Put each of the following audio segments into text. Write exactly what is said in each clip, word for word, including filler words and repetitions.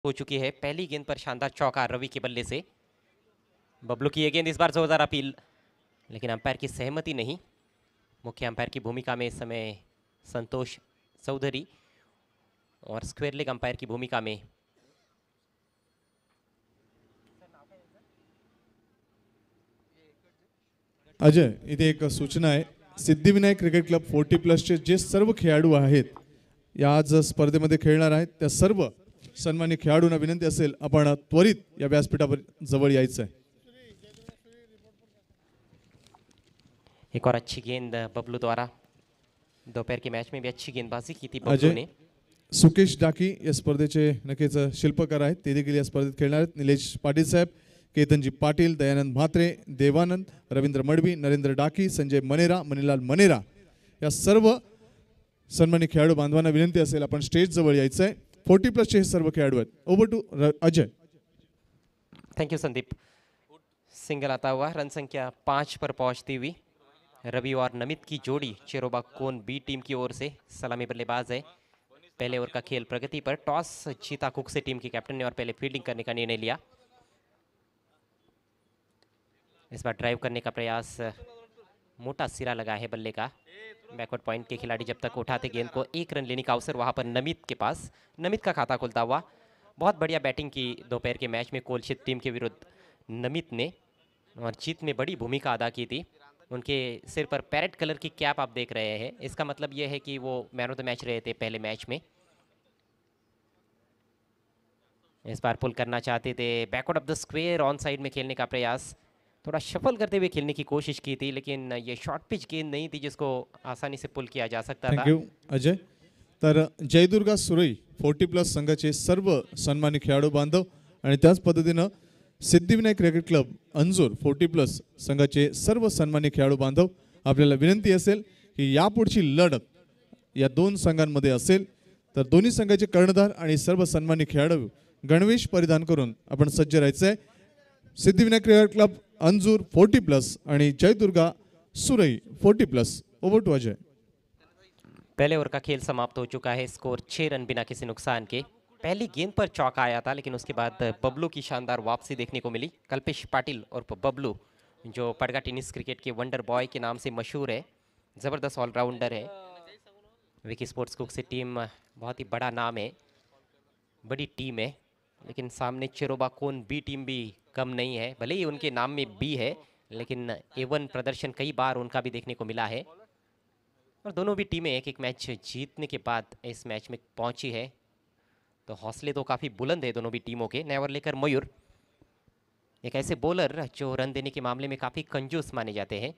हो चुकी है। पहली गेंद पर शानदार चौका रवि के बल्ले से। बबलू की ये गेंद इस बार जोरदार अपील, लेकिन अंपायर की सहमति नहीं। मुख्य अंपायर की भूमिका में इस समय संतोष चौधरी और स्क्वेयर लेग अंपायर की भूमिका में अजय, इथे एक सूचना आहे. सिद्धिविनायक क्रिकेट क्लब फोर्टी प्लसचे जे सर्व खेळाडू आहेत या आज स्पर्धेमध्ये खेळणार आहेत त्या सर्व सन्मान्य खेळाडूंना विनंती असेल आपण त्वरित या व्यासपीठावर जवळ यायचं आहे. एक और अच्छी गेंद बबलू द्वारा। दोपहर के मैच में भी अच्छी गेंदबाजी की थी बबलू ने। सुकेश डाकी या स्पर्धेचे नक्कीच शिल्पकार आहेत. ते देखील या स्पर्धेत खेळणार आहेत. निलेश पाटील साहेब, केतनजी पाटील, दयानंद म्हात्रे, देवानंद, रवींद्र मडवी, नरेंद्र डाकी, संजय मनेरा, मनीलाल मनेरा या सर्व सन्मान्य खेळाडू बांधवांना विनंती असेल आपण स्टेज जवळ यायचं आहे. फोर्टी प्लसचे हे सर्व खेळाडू आहेत. Over to Ajay. Thank you Sandeep. Single आता हुआ रन संख्या पाँच पर पहुंचती हुई रवि और नमित की जोड़ी चेरोबा कोन बी टीम की ओर से सलामी बल्लेबाज है। पहले ओवर का खेल प्रगति पर। टॉस जीता कुक से टीम के कैप्टन ने और पहले फील्डिंग करने का निर्णय लिया। इस बार ड्राइव करने का प्रयास, मोटा सिरा लगा है बल्ले का। बैकवर्ड पॉइंट के खिलाड़ी जब तक उठाते गेंद को एक रन लेने का अवसर वहां पर नमित के पास। नमित का खाता खुलता हुआ। बहुत बढ़िया बैटिंग की दोपहर के मैच में कोलशित टीम के विरुद्ध नमित ने और जीत में बड़ी भूमिका अदा की थी। उनके सिर पर पैरेट कलर की कैप आप देख रहे हैं, इसका मतलब यह है कि वो मैन ऑफ द मैच रहे थे पहले मैच में। इस बार पुल करना चाहते थे। Backward of the square on side में खेलने का प्रयास, थोड़ा शफल करते हुए खेलने की कोशिश की थी, लेकिन ये शॉर्ट पिच गेंद नहीं थी जिसको आसानी से पुल किया जा सकता था। थँक्यू अजय. तर जयदुर्गा सुरई फोर्टी प्लस संघाचे सर्व सन्मान्य खेळाडू बांधव आणि त्याच पद्धतीनं Siddhivinayak cricket club Anjur forty plus संघाचे सर्व सन्मान्य खेळाडू बांधव आपल्याला विनंती असेल की यापुढची लढत या दोन संघांमध्ये असेल तर दोन्ही संघाचे कर्णधार आणि सर्व सन्मान्य खेळाडू गणवेश परिधान करून आपण सज्ज राहायचं आहे. Siddhivinayak cricket club Anjur forty plus आणि Jai Durga Surai forty plus. Over to Ajay. पहले ओवर का खेल समाप्त हो चुका है। स्कोर छह रन बिना किसी नुकसान के। पहली गेंद पर चौका आया था, लेकिन उसके बाद बबलू की शानदार वापसी देखने को मिली। कल्पेश पाटिल और बबलू जो पड़गा टेनिस क्रिकेट के वंडर बॉय के नाम से मशहूर है, ज़बरदस्त ऑलराउंडर है। विकी स्पोर्ट्स कुक से टीम बहुत ही बड़ा नाम है, बड़ी टीम है, लेकिन सामने चेरोबा कोन बी टीम भी कम नहीं है। भले ही उनके नाम में बी है, लेकिन एवन प्रदर्शन कई बार उनका भी देखने को मिला है। और दोनों भी टीमें एक एक मैच जीतने के बाद इस मैच में पहुंची है, तो हौसले तो काफ़ी बुलंद है दोनों भी टीमों के। नए ओवर लेकर मयूर, एक ऐसे बॉलर जो रन देने के मामले में काफ़ी कंजूस माने जाते हैं।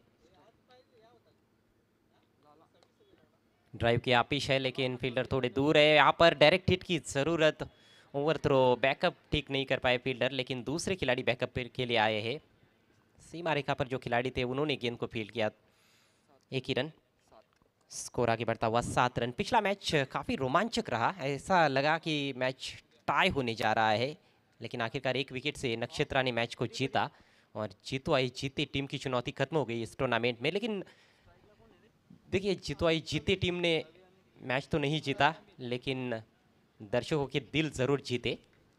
ड्राइव की आपिश है, लेकिन फील्डर थोड़े दूर है। यहाँ पर डायरेक्ट हिट की ज़रूरत। ओवर थ्रो, बैकअप ठीक नहीं कर पाए फील्डर, लेकिन दूसरे खिलाड़ी बैकअप के लिए आए हैं। सीमा रेखा पर जो खिलाड़ी थे उन्होंने गेंद को फील्ड किया। एक ही रन। स्कोर आगे बढ़ता हुआ सात रन। पिछला मैच काफ़ी रोमांचक रहा, ऐसा लगा कि मैच टाई होने जा रहा है, लेकिन आखिरकार एक विकेट से नक्षत्रा ने मैच को जीता और जीतो आई जीती टीम की चुनौती खत्म हो गई इस टूर्नामेंट में। लेकिन देखिए, जीतो आई जीती टीम ने मैच तो नहीं जीता, लेकिन दर्शकों के दिल जरूर जीते।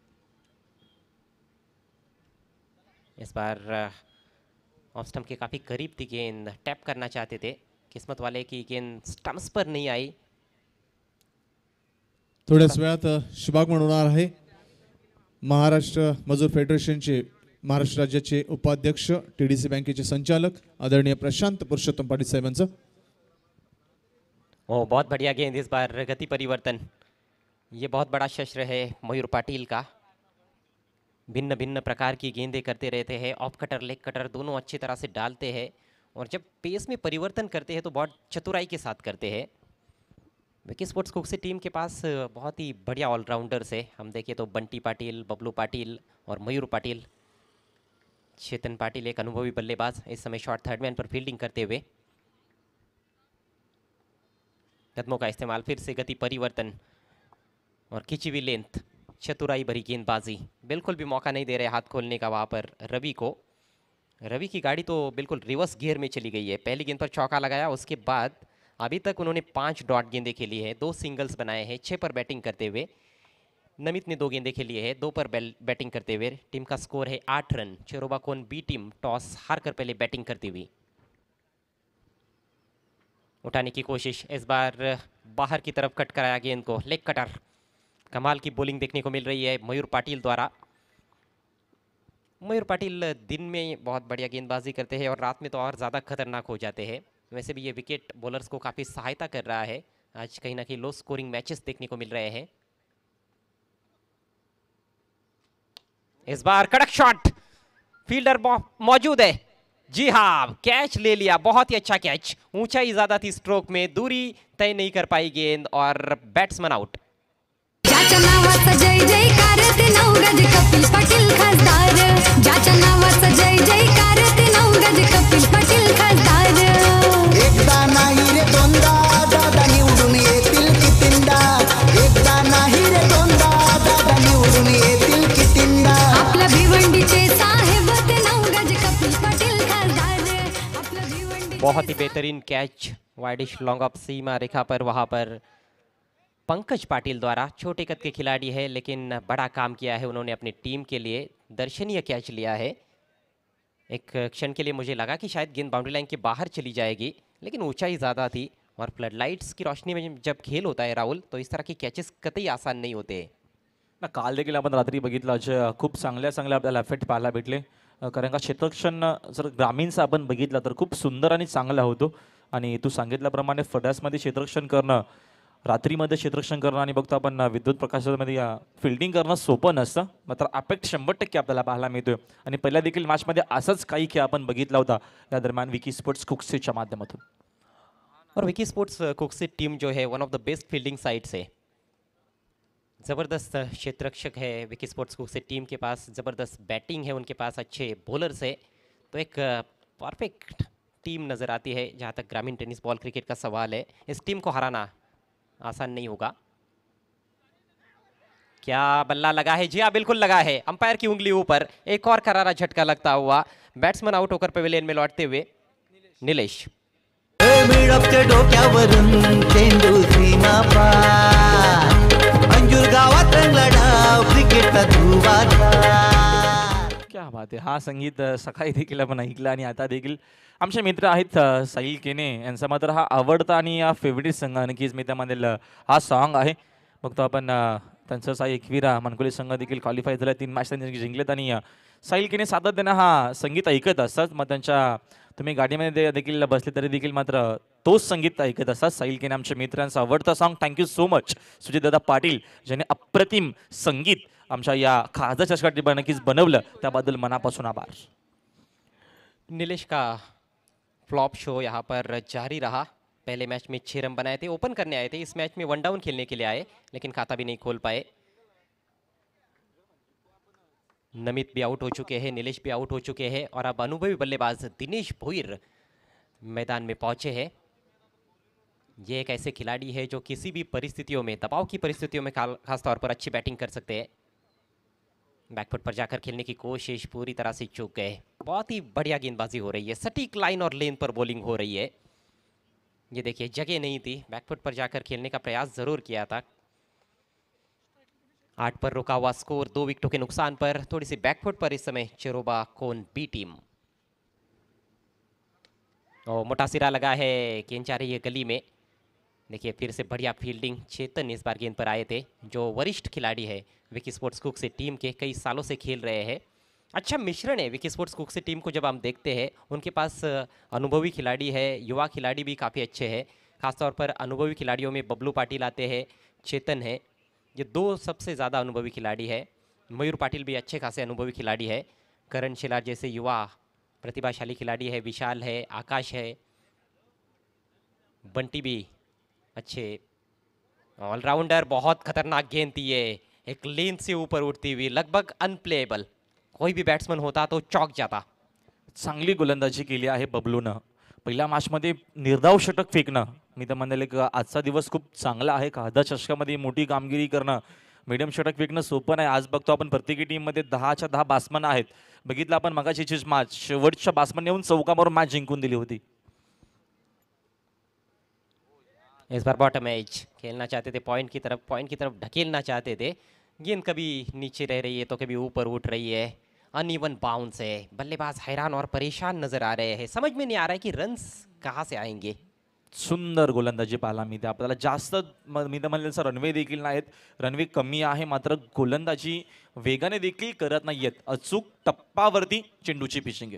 इस बार ऑफ स्टंप के काफ़ी करीब थी गेंद, टैप करना चाहते थे, किस्मत वाले की गेंद स्टंप्स पर नहीं आई। थोड्याच वेळात शुभागमन होणार आहे. महाराष्ट्र मजूर फेडरेशनचे महाराष्ट्र राज्याचे उपाध्यक्ष, टीडीसी बँकेचे संचालक आदरणीय प्रशांत पुरुषोत्तम पाटील साहेबांचं. ओ, बहुत बढ़िया गेंद इस बार, गति परिवर्तन। ये बहुत बड़ा शस्त्र है मयूर पाटिल का। भिन्न भिन्न प्रकार की गेंदें करते रहते हैं, ऑफ कटर लेग कटर दोनों अच्छी तरह से डालते हैं, और जब पेस में परिवर्तन करते हैं तो बहुत चतुराई के साथ करते हैं। विकी स्पोर्ट्स कुक से टीम के पास बहुत ही बढ़िया ऑलराउंडर्स है। हम देखें तो बंटी पाटिल, बबलू पाटिल और मयूर पाटिल। चेतन पाटिल एक अनुभवी बल्लेबाज, इस समय शॉर्ट थर्ड मैन पर फील्डिंग करते हुए। कदमों का इस्तेमाल, फिर से गति परिवर्तन और खिंची हुई लेंथ, चतुराई भरी गेंदबाजी। बिल्कुल भी मौका नहीं दे रहे हाथ खोलने का वहाँ पर रवि को। रवि की गाड़ी तो बिल्कुल रिवर्स गियर में चली गई है। पहली गेंद पर चौका लगाया, उसके बाद अभी तक उन्होंने पांच डॉट गेंदें खेली है, दो सिंगल्स बनाए हैं, छः पर बैटिंग करते हुए। नमित ने दो गेंदें खेली है, दो पर बैटिंग करते हुए। टीम का स्कोर है आठ रन। चेरोबाकोन बी टीम टॉस हारकर पहले बैटिंग करती हुई। उठाने की कोशिश, इस बार बाहर की तरफ कट कराया गेंद को, लेग कटर। कमाल की बॉलिंग देखने को मिल रही है मयूर पाटिल द्वारा। मयूर पाटिल दिन में बहुत बढ़िया गेंदबाजी करते हैं और रात में तो और ज़्यादा खतरनाक हो जाते हैं। वैसे भी ये विकेट बॉलर्स को काफ़ी सहायता कर रहा है। आज कहीं ना कहीं लो स्कोरिंग मैचेस देखने को मिल रहे हैं। इस बार कड़क शॉट, फील्डर मौजूद है। जी हाँ, कैच ले लिया, बहुत ही अच्छा कैच। ऊंचाई ज्यादा थी स्ट्रोक में, दूरी तय नहीं कर पाई गेंद और बैट्समैन आउट। ज्याच्या नावाचा जय जयकार ते नवगज कपिल पाटील खासदार, ज्याच्या नावाचा जय जयकार ते नवगज कपिल पाटील खासदार। एकदा नाही रे दोनदा दादा निवडून येतील कितींदा, एकदा नाही रे दोनदा दादा निवडून येतील कितींदा। आपल्या भिवंडीचे साहेब ते नवगज कपिल पाटील खासदार, आपल्या भिवंडी। बहुत ही बेहतरीन कैच, वाइडिश लॉन्ग ऑफ सीमा रेखा पर, वहां पर पंकज पाटिल द्वारा। छोटे कद के खिलाड़ी है लेकिन बड़ा काम किया है उन्होंने अपनी टीम के लिए। दर्शनीय कैच लिया है। एक क्षण के लिए मुझे लगा कि शायद गेंद बाउंड्री लाइन के बाहर चली जाएगी, लेकिन ऊंचाई ज़्यादा थी और फ्लड लाइट्स की रोशनी में जब खेल होता है राहुल, तो इस तरह के कैचेस कतई आसान नहीं होते। ना काल देखील आपण रात्री बघितलं अजय, खूप चांगल्या चांगल्या आपल्याला इफेक्ट पाहायला भेटले। कारण का क्षेत्ररक्षण जर ग्रामीणचा आपण बघितलं तर खूप सुंदर आणि चांगला होतो। आणि तू सांगितल्याप्रमाणे फड्यासमध्ये क्षेत्ररक्षण करणं, रात्रीमध्ये क्षेत्ररक्षण करणं आणि बघतो आपण विद्युत प्रकाशामध्ये फिल्डिंग करणं सोपं नसतं, मात्र अपेक्ट शंभर टक्के आपल्याला पाहायला मिळतोय। आणि पहिल्या देखील मॅचमध्ये असंच काही खेळ आपण बघितला होता या दरम्यान विकी स्पोर्ट्स कुक्सीच्या माध्यमातून। और विकी स्पोर्ट्स कुक्सी टीम जो है one of the best fielding sides है। ज़बरदस्त क्षेत्ररक्षक है विकी स्पोर्ट्स कुक्सी टीम के पास, ज़बरदस्त बैटिंग है उनके पास, अच्छे बॉलर्स है। तो एक परफेक्ट टीम नज़र आती है जहाँ तक ग्रामीण टेनिस बॉल क्रिकेट का सवाल है। इस टीम को हराना आसान नहीं होगा। क्या बल्ला लगा है? जी हाँ, बिल्कुल लगा है। अंपायर की उंगली ऊपर, एक और करारा झटका लगता हुआ बैट्समैन आउट होकर पवेलियन में लौटते हुए नीलेश। मिळपते डोक्यावरून चेंडू सीमा पार, अंजूर गावात रंगला डाव क्रिकेटचा धुवाचा। क्या बात आहे, हा संगीत सकाळी देखील आपण ऐकला आणि आता देखील आमचे मित्र आहेत साहिल केने यांचा मात्र हा आवडता आणि या फेवरेट संघ नक्कीच मी त्यामधील हा सॉन्ग आहे। बघतो आपण त्यांचा साई एकविरा मनकोली संघ देखील क्वालिफाय झाला, तीन मॅच त्यांनी जिंकलेत आणि साहिल केने सातत्याने हा संगीत ऐकत असतात। मग त्यांच्या तुम्ही गाडीमध्ये देखील बसले तरी देखील मात्र तोच संगीत ऐकत असतात। साहिल केने आमच्या मित्रांचा आवडता song. Thank you so much Sujit दादा पाटील ज्यांनी अप्रतिम संगीत आमच्या या खासदार चषकासाठी नक्कीच बनवलं, त्याबद्दल मनापासून आभार। नीलेश का फ्लॉप शो यहाँ पर जारी रहा। पहले मैच में छह रन बनाए थे, ओपन करने आए थे। इस मैच में वन डाउन खेलने के लिए आए लेकिन खाता भी नहीं खोल पाए। नमित भी आउट हो चुके हैं, नीलेश भी आउट हो चुके हैं और अब अनुभवी बल्लेबाज दिनेश भोईर मैदान में पहुंचे हैं। ये एक ऐसे खिलाड़ी है जो किसी भी परिस्थितियों में, दबाव की परिस्थितियों में खासतौर पर अच्छी बैटिंग कर सकते हैं। बैकफुट पर जाकर खेलने की कोशिश पूरी तरह से चूक गए। बहुत ही बढ़िया गेंदबाजी हो रही है, सटीक लाइन और लेन पर बॉलिंग हो रही है। ये देखिए, जगह नहीं थी, बैकफुट पर जाकर खेलने का प्रयास जरूर किया था। आठ पर रुका हुआ स्कोर, दो विकेटों के नुकसान पर। थोड़ी सी बैकफुट पर इस समय चेरोबाकोन बी टीम। और मोटा सिरा लगा है, गेंद जा रही है गली में। देखिए फिर से बढ़िया फील्डिंग, चेतन इस बार गेंद पर आए थे, जो वरिष्ठ खिलाड़ी है विकी स्पोर्ट्स कुक्सी टीम के, कई सालों से खेल रहे हैं। अच्छा मिश्रण है विकी स्पोर्ट्स कुक्सी टीम को जब हम देखते हैं, उनके पास अनुभवी खिलाड़ी है, युवा खिलाड़ी भी काफ़ी अच्छे हैं। खासतौर पर अनुभवी खिलाड़ियों में बबलू पाटिल आते हैं, चेतन है, ये दो सबसे ज़्यादा अनुभवी खिलाड़ी है। मयूर पाटिल भी अच्छे खासे अनुभवी खिलाड़ी है। करण शिलार जैसे युवा प्रतिभाशाली खिलाड़ी है, विशाल है, आकाश है, बंटी भी अच्छे ऑलराउंडर। बहुत खतरनाक गेंद थी ये, एक लेन से ऊपर उठती हुई, लगभग अनप्लेएबल। कोई भी बैट्समैन होता तो चौक जाता। चांगली गोलंदाजी केली आहे बबलूनं। पहिल्या मॅचमध्ये निर्धाव षटक फेकणं, मी तर म्हणेल की आजचा दिवस खूप चांगला आहे। खासदार चषकामध्ये मोठी कामगिरी करणं, मीडियम षटक फेकणं सोपं नाही। आज बघतो आपण प्रत्येकी टीममध्ये दहाच्या दहा बॅट्समन आहेत। बघितलं आपण मगाची मॅच, शेवटच्या बॅट्समन येऊन चौकामारून मॅच जिंकून दिली होती। इस बार बॉटम एज खेलना चाहते थे, पॉइंट की तरफ पॉइंट की तरफ ढकेलना चाहते थे, गेंद कभी नीचे रह रही है तो कभी ऊपर उठ रही है, अनइवन बाउंस है, बल्लेबाज हैरान और परेशान नजर आ रहे हैं, समझ में नहीं आ रहा है कि रन्स कहाँ से आएंगे। सुंदर गोलंदाजी पाहायला मिळते आपल्याला. जास्त म- मी तर म्हणेल तसं रनवे देखील नाहीत, रनवे कमी आहे, मात्र गोलंदाजी वेगाने देखील करत नाहीयेत. अचूक टप्पावरती चेंडूची पिचिंग आहे.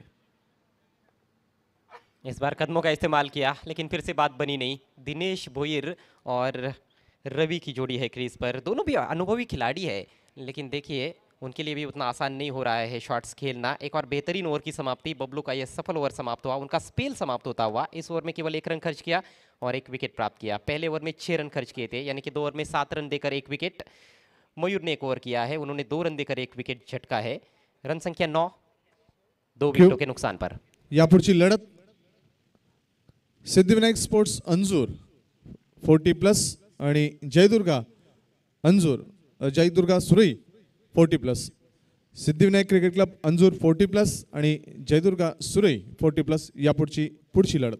इस बार कदमों का इस्तेमाल किया लेकिन फिर से बात बनी नहीं। दिनेश भोईर और रवि की जोड़ी है क्रीज पर, दोनों भी अनुभवी खिलाड़ी है, लेकिन देखिए उनके लिए भी उतना आसान नहीं हो रहा है शॉट्स खेलना। एक और बेहतरीन ओवर की समाप्ति, बबलू का यह सफल ओवर समाप्त हुआ, उनका स्पेल समाप्त होता हुआ। इस ओवर में केवल एक रन खर्च किया और एक विकेट प्राप्त किया। पहले ओवर में छः रन खर्च किए थे, यानी कि दो ओवर में सात रन देकर एक विकेट। मयूर ने एक ओवर किया है, उन्होंने दो रन देकर एक विकेट झटका है। रन संख्या नौ, दो क्यों? विकेटों के नुकसान पर। यापुढची लढत Siddhivinayak sports Anjur forty plus आणि जयदुर्गा अंजूर अ, Jaidurga Surai forty plus. Siddhivinayak cricket club Anjur forty plus आणि जयदुर्गा सुरई फोर्टी प्लस यापुढची पुढची लढत.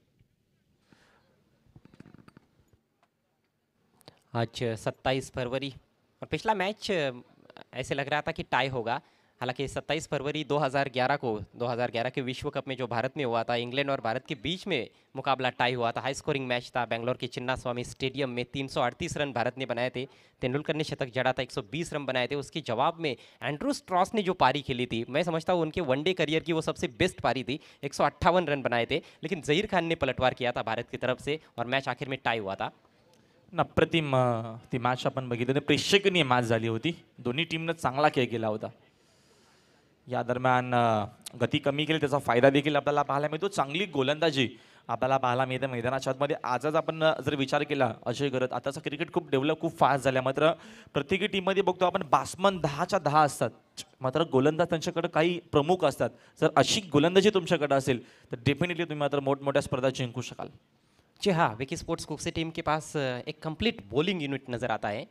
आज सत्ताईस फरवरी और पिछला मैच ऐसे लग रहा था कि टाई होगा, हालांकि सत्ताईस फरवरी दो हज़ार ग्यारह को दो हज़ार ग्यारह के विश्व कप में जो भारत में हुआ था, इंग्लैंड और भारत के बीच में मुकाबला टाई हुआ था, हाई स्कोरिंग मैच था। बेंगलोर के चिन्ना स्वामी स्टेडियम में तीन सौ अड़तीस रन भारत ने बनाए थे, तेंदुलकर ने शतक जड़ा था, एक सौ बीस रन बनाए थे। उसके जवाब में एंड्रू स्ट्रॉस ने जो पारी खेली थी, मैं समझता हूँ उनके वनडे करियर की वो सबसे बेस्ट पारी थी, एक सौ अट्ठावन रन बनाए थे, लेकिन जहीर खान ने पलटवार किया था भारत की तरफ से और मैच आखिर में टाई हुआ था। अप्रतिम अ, ती मॅच आपण बघितली होती, प्रेक्षणीय मॅच झाली होती. दोन्ही टीमनं चांगला खेळ केला होता. या दरम्यान अ, गती कमी केली, त्याचा फायदा देखील आपल्याला पाहायला मिळतो. चांगली गोलंदाजी आपल्याला पाहायला मिळते मैदानाच्या आतमध्ये. आजच आपण अ, जर विचार केला अजय करत, आताचं क्रिकेट खूप डेव्हलप खूप फास्ट झालं, मात्र प्रत्येकी टीममध्ये बघतो आपण बॅट्समन दहाच्या दहा असतात, मात्र गोलंदाज त्यांच्याकडे काही प्रमुख असतात. जर अशी गोलंदाजी तुमच्याकडे असेल तर डेफिनेटली तुम्ही मात्र मोठमोठ्या स्पर्धा जिंकू शकाल. जी हाँ, विकी स्पोर्ट्स कुक्सी टीम के पास अ, एक कंप्लीट बॉलिंग यूनिट नजर आता है।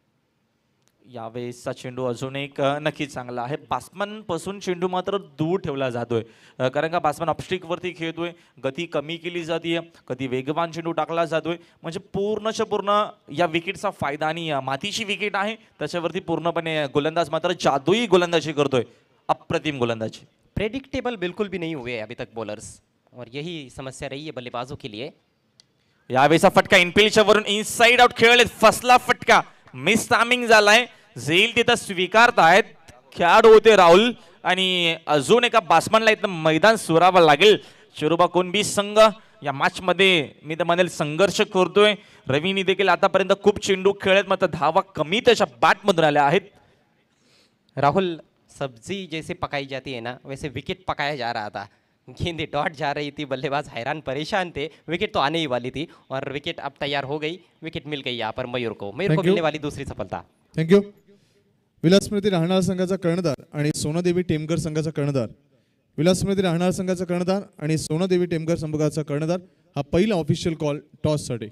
यावेळेसचा चेंडू अजून एक अ, नक्कीच चांगला आहे. बॅट्समन पासून चेंडू मात्र दूर ठेवला जातोय, अ, कारण का बॅट्समन अपस्टिक वरती खेळतोय, गती कमी केली जाते, कधी वेगवान चेंडू टाकला जातोय, म्हणजे पूर्णच्या पूर्ण या विकेटचा फायदा. आणि अ, मातीची विकेट आहे त्याच्यावरती पूर्णपणे गोलंदाज मात्र जादुई गोलंदाजी करतोय, अप्रतिम गोलंदाजी. प्रेडिक्टेबल बिल्कुल भी नहीं हुए अभी तक बॉलर्स, और यही समस्या रही है बल्लेबाजों के लिए। यावेळेचा फटका इनफिल्डच्या वरून इनसाइड आउट खेळले, फसला फटका, मिस टायमिंग झालाय, झेल तिथं स्वीकारतायत खेळाडू होते राहुल. आणि अजून एका बॅट्समनला इथं मैदान सोडावं लागेल. चिरुबा कोणबी संघ या मॅच मध्ये मी तर म्हणेल संघर्ष करतोय. रवीने देखील आतापर्यंत खूप चेंडू खेळत, मात्र धावा कमी त्याच्या बॅट मधून आल्या आहेत. राहुल, सब्जी जैसे पकाई जाती है ना, वैसे विकेट पकाया जा रहा था, गेंदें डॉट जा रही थी, बल्लेबाज हैरान परेशान थे, विकेट तो आने ही वाली थी और विकेट अब तैयार हो गई, विकेट मिल गई यहाँ पर मयूर को, मयूर Thank को you. मिलने वाली दूसरी सफलता। थँक्यू. विलास स्मृती राहणार संघाचा कर्णधार आणि सोनादेवी टेमकर संघाचा कर्णधार. विलास स्मृती राहणार संघाचा कर्णधार आणि सोनादेवी टेमकर संघाचा कर्णधार हा पहिला ऑफिशियल कॉल टॉससाठी.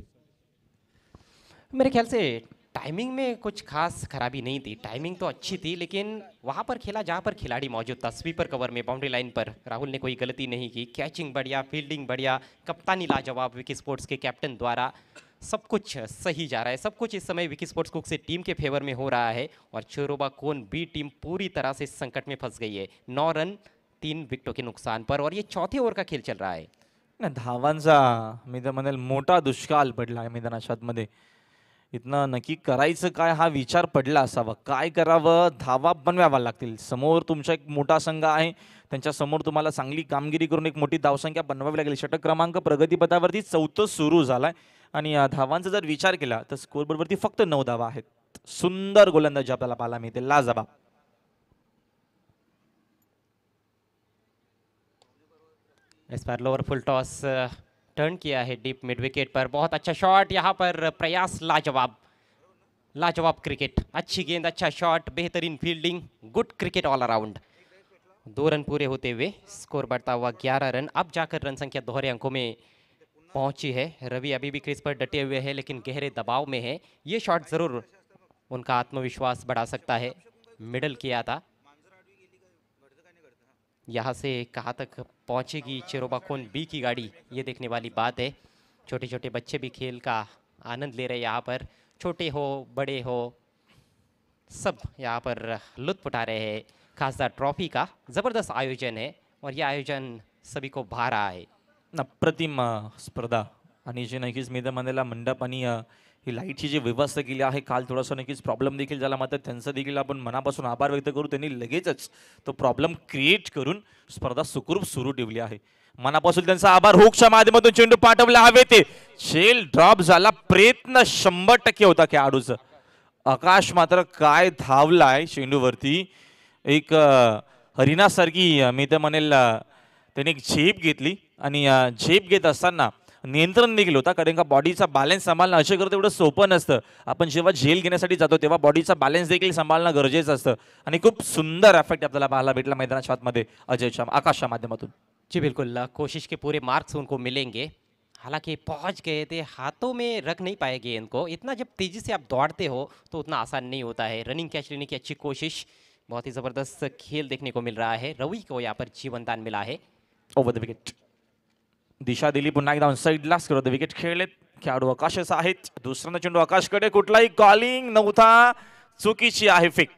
मेरे ख्याल से टाइमिंग में कुछ खास खराबी नहीं थी, टाइमिंग तो अच्छी थी, लेकिन वहाँ पर खेला जहाँ पर खिलाड़ी मौजूद था, स्वीपर कवर में बाउंड्री लाइन पर राहुल ने कोई गलती नहीं की, कैचिंग बढ़िया, फील्डिंग बढ़िया, कप्तानी लाजवाब विकी स्पोर्ट्स के कैप्टन द्वारा, सब कुछ सही जा रहा है, सब कुछ इस समय विकी स्पोर्ट्स कुक से टीम के फेवर में हो रहा है और चिरोबा कोन बी टीम पूरी तरह से संकट में फंस गई है। नौ रन तीन विकेटों के नुकसान पर और ये चौथे ओवर का खेल चल रहा है। नाही, धावांचा मी तर म्हणेल मोठा दुष्काळ पडला आहे मैदानाच्या आतमध्ये. इथनं नक्की करायचं काय हा विचार पडला असावा, काय करावं, धावा बनवाव्या लागतील. समोर तुमचा एक मोठा संघ आहे, त्यांच्या समोर तुम्हाला चांगली कामगिरी करून एक मोठी धावसंख्या बनवावी लागेल. षटक क्रमांक प्रगतीपथावरती चौथं सुरू झालाय आणि या धावांचा जर विचार केला तर स्कोरबोर्डवरती फक्त नऊ धावा आहेत. सुंदर गोलंदाजी आपल्याला पाहायला मिळते, लाजवाब. इस बार लोअर फुल टॉस टर्न किया है डीप मिड विकेट पर, बहुत अच्छा शॉट यहाँ पर, प्रयास लाजवाब, लाजवाब क्रिकेट, अच्छी गेंद, अच्छा शॉट, बेहतरीन fielding, good cricket all around. दो रन पूरे होते हुए स्कोर बढ़ता हुआ ग्यारह रन, अब जाकर रन संख्या दोहरे अंकों में पहुंची है। रवि अभी भी क्रीज पर डटे हुए हैं लेकिन गहरे दबाव में है, ये शॉट जरूर उनका आत्मविश्वास बढ़ा सकता है। मिडल किया था, यहाँ से कहाँ तक पहुँचेगी चिरोबा कोन बी की गाड़ी, ये देखने वाली बात है। छोटे छोटे बच्चे भी खेल का आनंद ले रहे हैं यहाँ पर, छोटे हो बड़े हो सब यहाँ पर लुत्फ उठा रहे हैं खासदार ट्रॉफी का। ज़बरदस्त आयोजन है और ये आयोजन सभी को भा रहा है। अप्रतिम अ, स्पर्धा आणि जे नक्कीच मी तर म्हणेला मंडप आणि अ, ही लाईटची जी व्यवस्था केली आहे, काल थोडासा नक्कीच प्रॉब्लेम देखील झाला, मात्र त्यांचं देखील आपण मनापासून आभार व्यक्त करू. त्यांनी लगेचच तो प्रॉब्लेम क्रिएट करून स्पर्धा सुखरूप सुरू ठेवली आहे. मनापासून त्यांचा आभार. हुकच्या माध्यमातून चेंडू पाठवला हवे ते शेल ड्रॉप झाला. प्रयत्न शंभर टक्के होता खेळाडूचा. आकाश मात्र काय धावलाय चेंडूवरती. एक अ, हरिणासारखी अ, मी तर म्हणेल अ, त्याने एक झेप घेतली आणि अ, झेप घेत असताना नियंत्रण देखील होता, कारण का बॉडीचा बॅलन्स सांभाळणं असे करतो एवढं सोपं नसतं. आपण जेव्हा झेल घेण्यासाठी जातो तेव्हा बॉडीचा बॅलन्स देखील सांभाळणं गरजेचं असतं आणि खूप सुंदर इफेक्ट आपल्याला पाहायला भेटला मैदानाच्या आतमध्ये अजयच्या आकाशच्या माध्यमातून. जी बिल्कुल, कोशिश के पूरे मार्क्स उनको मिलेंगे। हालांकि पहुंच गए थे, हाथों में रख नहीं पाए गेंद को। इतना जब तेजी से आप दौड़ते हो तो उतना आसान नहीं होता है। रनिंग कैच लेने की अच्छी कोशिश, बहुत ही ज़बरदस्त खेल देखने को मिल रहा है। रवि को यहाँ पर जीवनदान मिला है। ओव्हर द विकेट दिशा दिली पुन्हा एकदा साईडला द विकेट खेळलेत खेळाडू आकाशच आहेत. दुसऱ्यांदा चेंडू आकाशकडे, कुठलाही कॉलिंग नव्हता, चुकीची आहे फेक.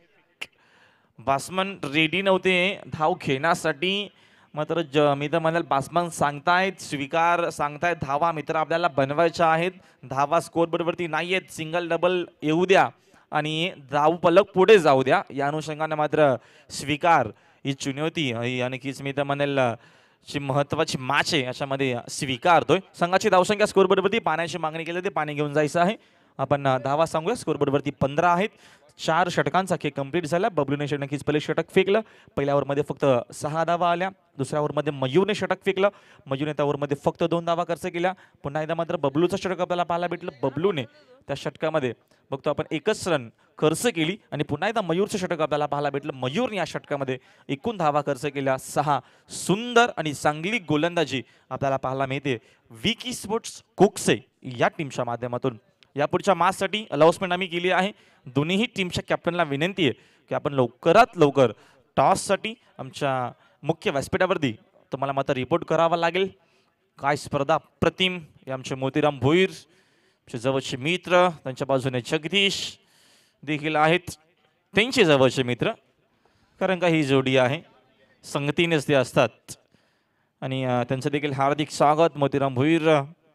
बासमन रेडी नव्हते धाव खेळण्यासाठी, मात्र ज मी तर म्हणाल बासमन सांगतायत स्वीकार सांगतायत धावा मित्र आपल्याला बनवायच्या आहेत. धावा स्कोरबोर्डवरती नाही आहेत, सिंगल डबल येऊ द्या आणि धाव पलक पुढे जाऊ द्या. या अनुषंगाने मात्र स्वीकार ही चुनौती आणि कीच मी तर म्हणेल ची महत्वाची मॅच आहे याच्यामध्ये स्वीकारतोय. संघाची धावसंख्या स्कोरबोर्डवरती पाण्याची मागणी केली ते पाणी घेऊन जायचं आहे. आपण धावा सांगूया. स्कोरबोर्डवरती पंधरा आहेत. चार षटकांचा खेळ कंप्लीट झाला. बबलूने नक्कीच पहिले षटक फेकलं. पहिल्या ओव्हरमध्ये फक्त सहा धावा आल्या. दुसऱ्या ओव्हरमध्ये मयूरने षटक फेकलं. मयूरने त्या ओव्हरमध्ये फक्त दोन धावा खर्च केल्या. पुन्हा एकदा मात्र बबलूचं षटक आपल्याला पाहायला भेटलं. बबलूने त्या षटकामध्ये बघतो आपण एकच रन खर्च केली आणि पुन्हा एकदा मयूरचं षटक आपल्याला पाहायला भेटलं. मयूरने या षटकामध्ये एकूण धावा खर्च केल्या सहा. सुंदर आणि चांगली गोलंदाजी आपल्याला पाहायला मिळते विकी स्पोर्ट्स कुक्से या टीमच्या माध्यमातून. यापुढच्या मॅचसाठी अनाउन्समेंट आम्ही केली आहे. दोन्हीही टीमच्या कॅप्टनला विनंती आहे की आपण लवकरात लवकर टॉससाठी आमच्या मुख्य व्यासपीठावरती तुम्हाला मात्र रिपोर्ट करावा लागेल. काय स्पर्धा प्रतिम हे आमचे मोतीराम भोईर आमचे जवळचे मित्र, त्यांच्या बाजूने जगदीश देखील आहेत, त्यांचे जवळचे मित्र, कारण का ही जोडी आहे संगतीनेच ते असतात. आणि त्यांचं देखील हार्दिक स्वागत. मोतीराम भोईर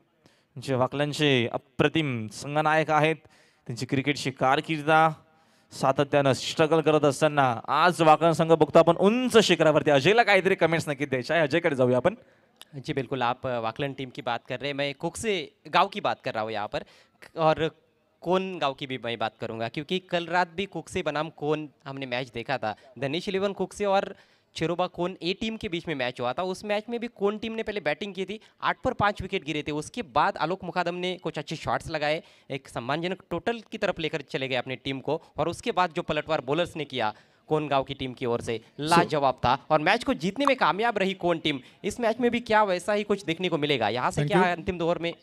जे वाकलांचे अप्रतिम संघनायक आहेत. त्यांची क्रिकेटची कारकीर्द सातत्यानं स्ट्रगल करत असताना आज वाकलन संघ बघतो आपण उंच शिखरावरती. अजयला काहीतरी कमेंट्स नक्की द्यायचे आहे. अजयकडे जाऊया आपण. जी बिल्कुल, आप वाकलन टीम की बात कर रहे हैं, मैं कुक्से गांव की बात कर रहा हूँ यहाँ पर, और कोन गांव की भी मैं बात करूँगा क्योंकि कल रात भी कुक्से बनाम कोन हमने मैच देखा था. धनेश इलेवन कुक्से और चिरोबा कोन ए टीम के बीच में मैच हुआ था. उस मैच में भी कोन टीम ने पहले बैटिंग की थी, आठ पर पाँच विकेट गिरे थे. उसके बाद आलोक मुकादम ने कुछ अच्छे शॉट्स लगाए, एक सम्मानजनक टोटल की तरफ लेकर चले गए अपनी टीम को. और उसके बाद जो पलटवार बॉलर्स ने किया कोन गांव की टीम की ओर से, लाजवाब था और मैच को जीतने में कामयाब रही कोन टीम. इस मैच में भी क्या वैसा ही कुछ देखने को मिलेगा यहाँ से? Thank क्या you. अंतिम दो ओवर में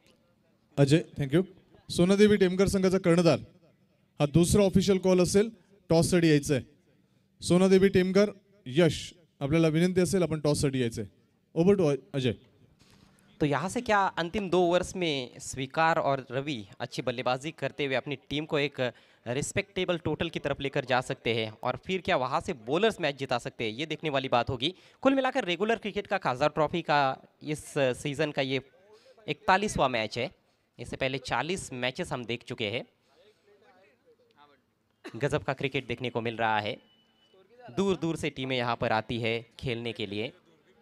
अजय थँक्यू. सोनादेवी टेमकर संघाचा कर्णधार हा दुसरा ऑफिशियल कॉल असेल, टॉससाठी यायचं आहे. सोनादेवी टेमकर यश, आपल्याला विनंती असेल आपण टॉससाठी यायचं आहे. Over to Ajay. तो यहाँ से क्या अंतिम दो ओवर्स में स्वीकार और रवि अच्छी बल्लेबाजी करते हुए अपनी टीम को एक रिस्पेक्टेबल टोटल की तरफ लेकर जा सकते हैं और फिर क्या वहाँ से बॉलर्स मैच जिता सकते हैं? ये देखने वाली बात होगी. कुल मिलाकर रेगुलर क्रिकेट का खासदार ट्रॉफी का इस सीज़न का ये इकतालीसवां मैच है. इससे पहले चालीस मैचेस हम देख चुके हैं. गजब का क्रिकेट देखने को मिल रहा है. दूर दूर से टीमें यहाँ पर आती है खेलने के लिए.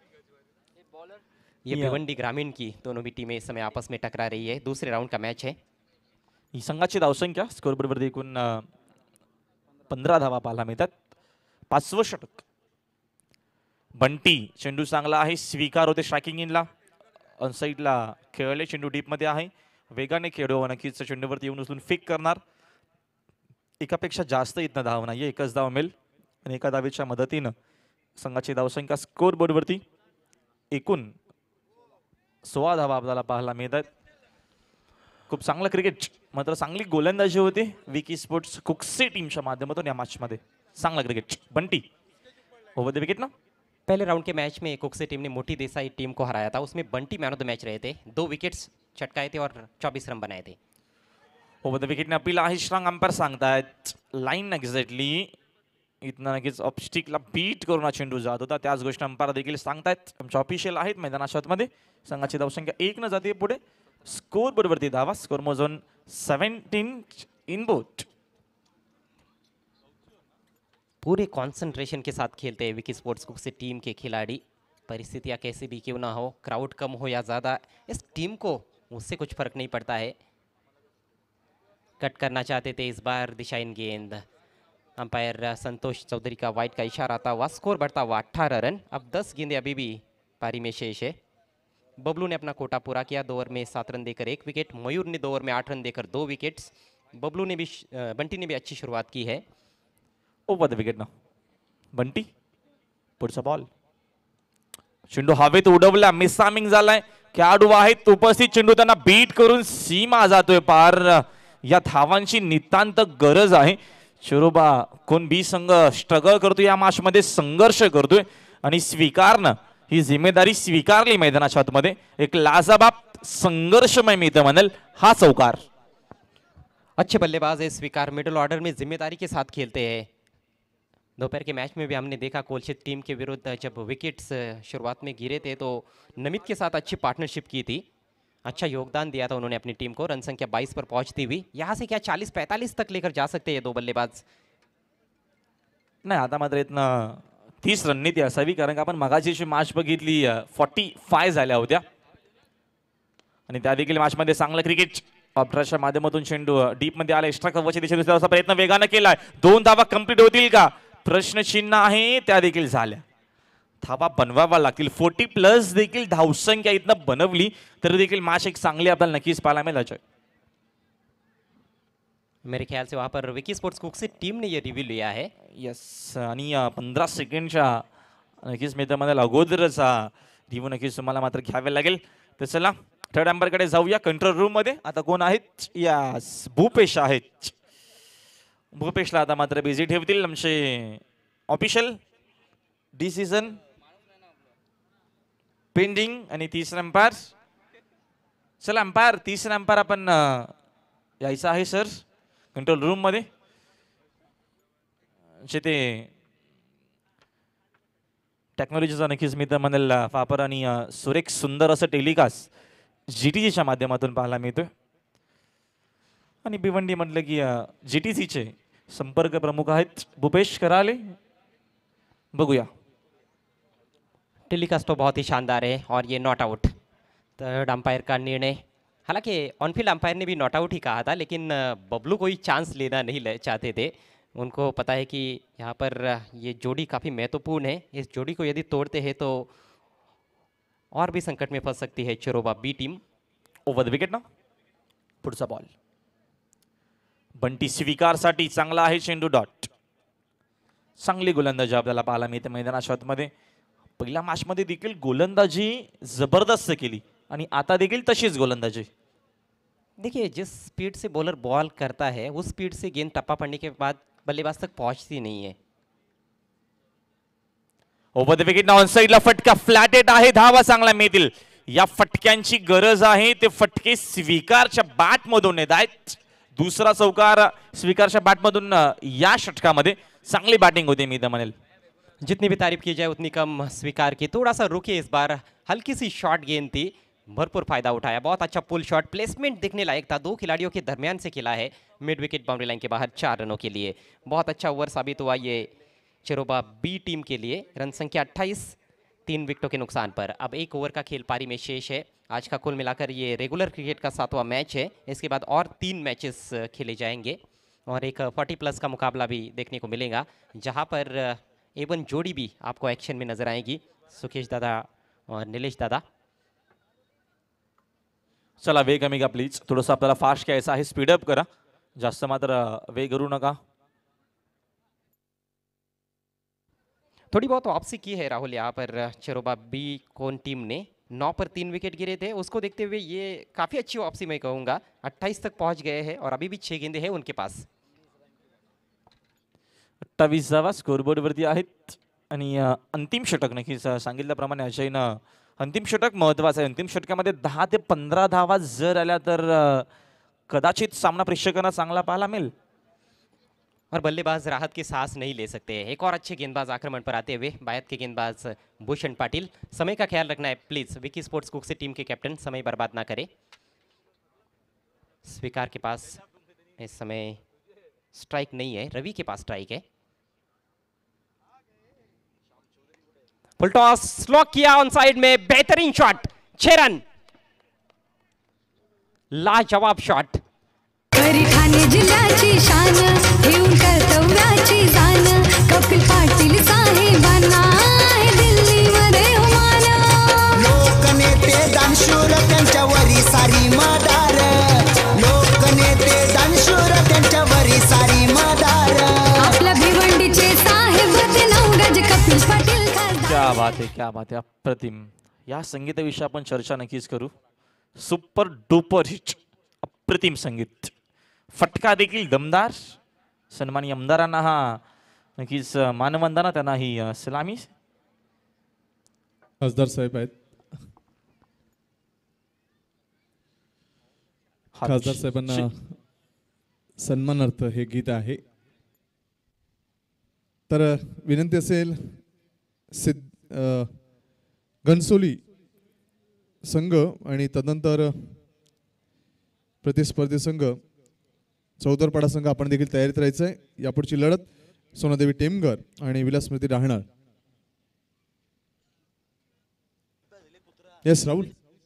ये भिवंडी ग्रामीण की दोनों भी टीमें इस समय आपस में टकरा रही है. दूसरे राउंड का मैच है. ही संघाची धावसंख्या स्कोरबोर्डवरती एकूण पंधरा धावा पाहायला मिळतात. पाचवं षटक बंटी, चेंडू चांगला आहे, स्वीकार होते स्ट्रायकिंग इनला. ऑनसाईडला खेळले, चेंडू डीपमध्ये आहे, वेगाने खेळू नक्कीच चेंडूवरती येऊन उचलून फेक करणार. एकापेक्षा जास्त इथनं धाव नाही, एकच धाव मिळेल आणि एका धावेच्या मदतीनं संघाची धावसंख्या स्कोरबोर्डवरती एकूण सोळा धावा आपल्याला पाहायला मिळतात. खूप चांगलं क्रिकेट, मात्र चांगली गोलंदाजी होती विकी स्पोर्ट्स कुक्से टीमच्या माध्यमातून या मॅचमध्ये. चांगला cricket. Bunty over the wicket ना. पहले राउंड के मैच में कुक्से टीम ने मोटी देसाई टीम को हराया था. उसमें Bunty man of the match रहे थे. दो विकेट्स चटकाए थे और चौबीस रन बनाए थे. ओव्हर द विकेटने अपील आहे स्ट्रॉंग अंपायर सांगतायत लाईन एक्झॅक्टली इथनं नक्कीच ऑप्स्टिकला बीट करून हा चेंडू जात होता. त्याच गोष्टी अंपायर देखील सांगतायत. आमचे ऑफिशियल आहेत मैदानाच्या आतमध्ये. संघाची धावसंख्या एक न जाते पुढे. स्कोर बोर्डवरती धावा. स्कोर मोजून सेव्हन्टीन इन बोट. पूरे कंसंट्रेशन के साथ खेलते हैं विकी स्पोर्ट्स कुक से टीम के खिलाड़ी. परिस्थितियां कैसे भी क्यों ना हो, क्राउड कम हो या ज़्यादा, इस टीम को उससे कुछ फर्क नहीं पड़ता है. कट करना चाहते थे इस बार दिशा इन गेंद. अंपायर संतोष चौधरी का वाइट का इशारा आता हुआ. स्कोर बढ़ता हुआ अट्ठारह रन. अब दस गेंदें अभी भी पारी में शेष है. बबलू ने अपना कोटा पूरा किया. दो ओवर में सात रन देकर एक विकेट. मयूर ने दो ओवर में आठ रन देकर दो विकेट्स. बबलू ने भी बंटी ने भी अच्छी शुरुआत की है. ओव्हर द विकेट ना बंटी. पुढचा बॉल. चेंडू हवेत उडवला. मिसामिंग झालाय. खेळाडू आहेत उपस्थित. चेंडू त्यांना बीट करून सीमा जातोय पार. या धावांची नितांत गरज आहे. चिरोबा कोण बी संघ स्ट्रगल करतोय या मॅच मध्ये, संघर्ष करतोय आणि स्वीकारणं ही जिम्मेदारी स्वीकारली मैदानाच्या आतमध्ये. एक लाजवाब संघर्षमय मी तर म्हणेल हा चौकार. अच्छे बल्लेबाज है स्वीकार. मिडिल ऑर्डर में जिम्मेदारी के साथ खेलते हैं. दोपहर के मैच में भी हमने देखा कोलशित टीम के विरुद्ध जब विकेट्स शुरुआत में गिरे थे तो नमित के साथ अच्छी पार्टनरशिप की थी. अच्छा योगदान दिया था उन्होंने अपनी टीम को. रन संख्या बाईस पर पहुंचती हुई. यहाँ से क्या चालीस पैंतालीस तक लेकर जा सकते हैं दो बल्लेबाज? नाही आता मात्र इथनं तीस रणनीती असावी, कारण का आपण मगाची जी मॅच बघितली फोर्टी फाय झाल्या होत्या आणि त्या देखील मॅचमध्ये चांगलं क्रिकेट ऑप्टराच्या माध्यमातून चेंडू डीप मध्ये आला. एक्स्ट्रा कव्हरच्या दिशेने दुसरा प्रयत्न वेगाने केलाय. दोन धावा कंप्लीट होतील का प्रश्नचिन्ह आहे. त्या देखील झाल्या. धावा बनवावा लागतील. फोर्टी प्लस देखील धावसंख्या इथनं बनवली तर देखील मॅच एक चांगली आपल्याला नक्कीच पाहायला मिळायची. मेरे ख्याल से वहाँ पर विकी स्पोर्ट्स कुक से टीम ने ये रिव्यू लिया है. यस आणि पंधरा सेकंडच्या नक्कीच मित्रांमध्ये अगोदरच रिव्यू नक्कीच तुम्हाला मात्र घ्यावे लागेल. तर चला थर्ड अंपायर कडे जाऊया. कंट्रोल रूम मध्ये आता कोण आहेत? यस भूपेश आहेत. भूपेशला आता मात्र बिझी ठेवतील आमचे ऑफिशियल. डिसिजन पेंडिंग आणि तिसरा अंपायर. चला अंपायर तिसरा अंपायर आपण यायचं आहे सर कंट्रोल रूम मध्ये. ते टेक्नॉलॉजीचा नक्कीच मित्र म्हणेल वापर आणि सुरेख सुंदर असं टेलिकास्ट जीटीसीच्या माध्यमातून पाहायला मिळतोय. आणि भिवंडी म्हटलं की जीटीसीचे संपर्क प्रमुख आहेत भूपेश कराले. बघूया. टेलीकास्ट तो बहुत ही शानदार है और ये नॉट आउट. थर्ड अंपायर का निर्णय. हालांकि ऑनफील्ड अंपायर ने भी नॉट आउट ही कहा था, लेकिन बबलू कोई चांस लेना नहीं चाहते थे. उनको पता है कि यहाँ पर ये जोड़ी काफ़ी महत्वपूर्ण है. इस जोड़ी को यदि तोड़ते हैं तो और भी संकट में फंस सकती है Chiroba B team. Over the wicket ना पुढचा बॉल. बंटी स्वीकारसाठी चांगला आहे चेंडू. डॉट. चांगली गोलंदाजी आपल्याला पाहायला मिळते मैदानाच्या आतमध्ये. पहिल्या मॅच मध्ये देखील गोलंदाजी जबरदस्त केली आणि आता देखील तशीच गोलंदाजी. देखिए जिस स्पीड से बॉलर बॉल करता है उस स्पीड से गेंद टप्पा पड़ने के बाद बल्लेबाज तक पहुंचती नहीं है. ओव्हर द विकेट ऑन साइडला फटका फ्लॅट एट आहे. धावा चांगला मिळतील. या फटक्यांची गरज आहे. ते फटके स्वीकारच्या बॅट मधून येत आहेत. दुसरा चौकार स्वीकारच्या बॅट मधून या षटकामध्ये चांगली बॅटिंग होती मी तर म्हणेल. जितनी भी तारीफ की जाए उतनी कम स्वीकार की. थोड़ा सा रुके इस बार. हल्की सी शॉर्ट गेंद थी. भरपूर फायदा उठाया. बहुत अच्छा पुल शॉट. प्लेसमेंट देखने लायक था. दो खिलाड़ियों के दरमियान से खेला है. मिड विकेट बाउंड्री लाइन के बाहर चार रनों के लिए. बहुत अच्छा ओवर साबित हुआ ये चिरोबा बी टीम के लिए. रन संख्या अट्ठाईस. तीन विकेटों के नुकसान पर. अब एक ओवर का खेल पारी में शेष है. आज का कुल मिलाकर ये रेगुलर क्रिकेट का सातवां मैच है. इसके बाद और तीन मैचेस खेले जाएंगे और एक फोर्टी प्लस का मुकाबला भी देखने को मिलेगा, जहाँ पर एवन जोड़ी भी आपको एक्शन में नजर आएगी. सुकेश दादा और नीलेश दादा. चला वेग कमी का प्लीज. थोडंसं आपल्याला फास्ट घ्यायचं आहे. स्पीडअप करा. जास्त मात्र वेग करू नका. थोड़ी बहुत वापसी की है राहुल यहाँ पर चिरोबा बी कोन टीम ने. नौ पर तीन विकेट गिरे थे, उसको देखते हुए ये काफ़ी अच्छी वापसी मैं कहूँगा. अट्ठाईस तक पहुँच गए हैं और अभी भी छः गेंदे हैं उनके पास. अठ्ठावीस धावा स्कोरबोर्ड वरती आहेत आणि अंतिम षटक नक्कीच सांगितल्याप्रमाणे अजयनं अंतिम षटक महत्त्वाचं आहे. अंतिम षटकामध्ये दहा ते पंधरा धावा जर आल्या तर कदाचित सामना प्रेक्षकांना चांगला पाहायला मिळेल. और बल्लेबाज राहत की सांस नहीं ले सकते. एक और अच्छे गेंदबाज आक्रमण पर आते हुए बायत के गेंदबाज भूषण पाटिल. समय का ख्याल रखना है प्लीज. विकी स्पोर्ट्स कुक से टीम के कैप्टन समय बर्बाद ना करें. स्वीकार के पास इस समय स्ट्राइक नहीं है, रवि के पास स्ट्राइक है. फुल टॉस लॉक किया ऑन साइड में. बेहतरीन शॉट. छह रन. लाजवाब शॉट. खरी ठाणे जिल्ह्याची शान घेऊन कर्तव्याची जाण कपिल पाटील साहेबांना आहे दिल्लीमध्ये उमान. लोकनेते दानशूर त्यांच्यावरी सारी मदार. लोकनेते दानशूर त्यांच्यावरी सारी मदार. आपल्या भिवंडीचे साहेब ते नवगज कपिल पाटील खासदार. क्या बात आहे, क्या बात आहे, अप्रतिम. या संगीताविषयी आपण चर्चा नक्कीच करू. सुपर डुपर हिट, अप्रतिम संगीत, फटका देखील दमदार. सन्माननीय आमदारांना हा नक्कीच मानवंदना, त्यांना ही सलामी. खासदार साहेब आहेत. खासदार साहेबांना सन्मानार्थ हे गीत आहे. तर विनंती असेल सिद्ध अ, घनसोली संघ आणि तदनंतर प्रतिस्पर्धी संघ चौदरपाडा संघ आपण देखील तयारीत राहायचं आहे. यापुढची लढत सोनादेवी टेमगर आणि विलास स्मृती राहणार. यस राहुल.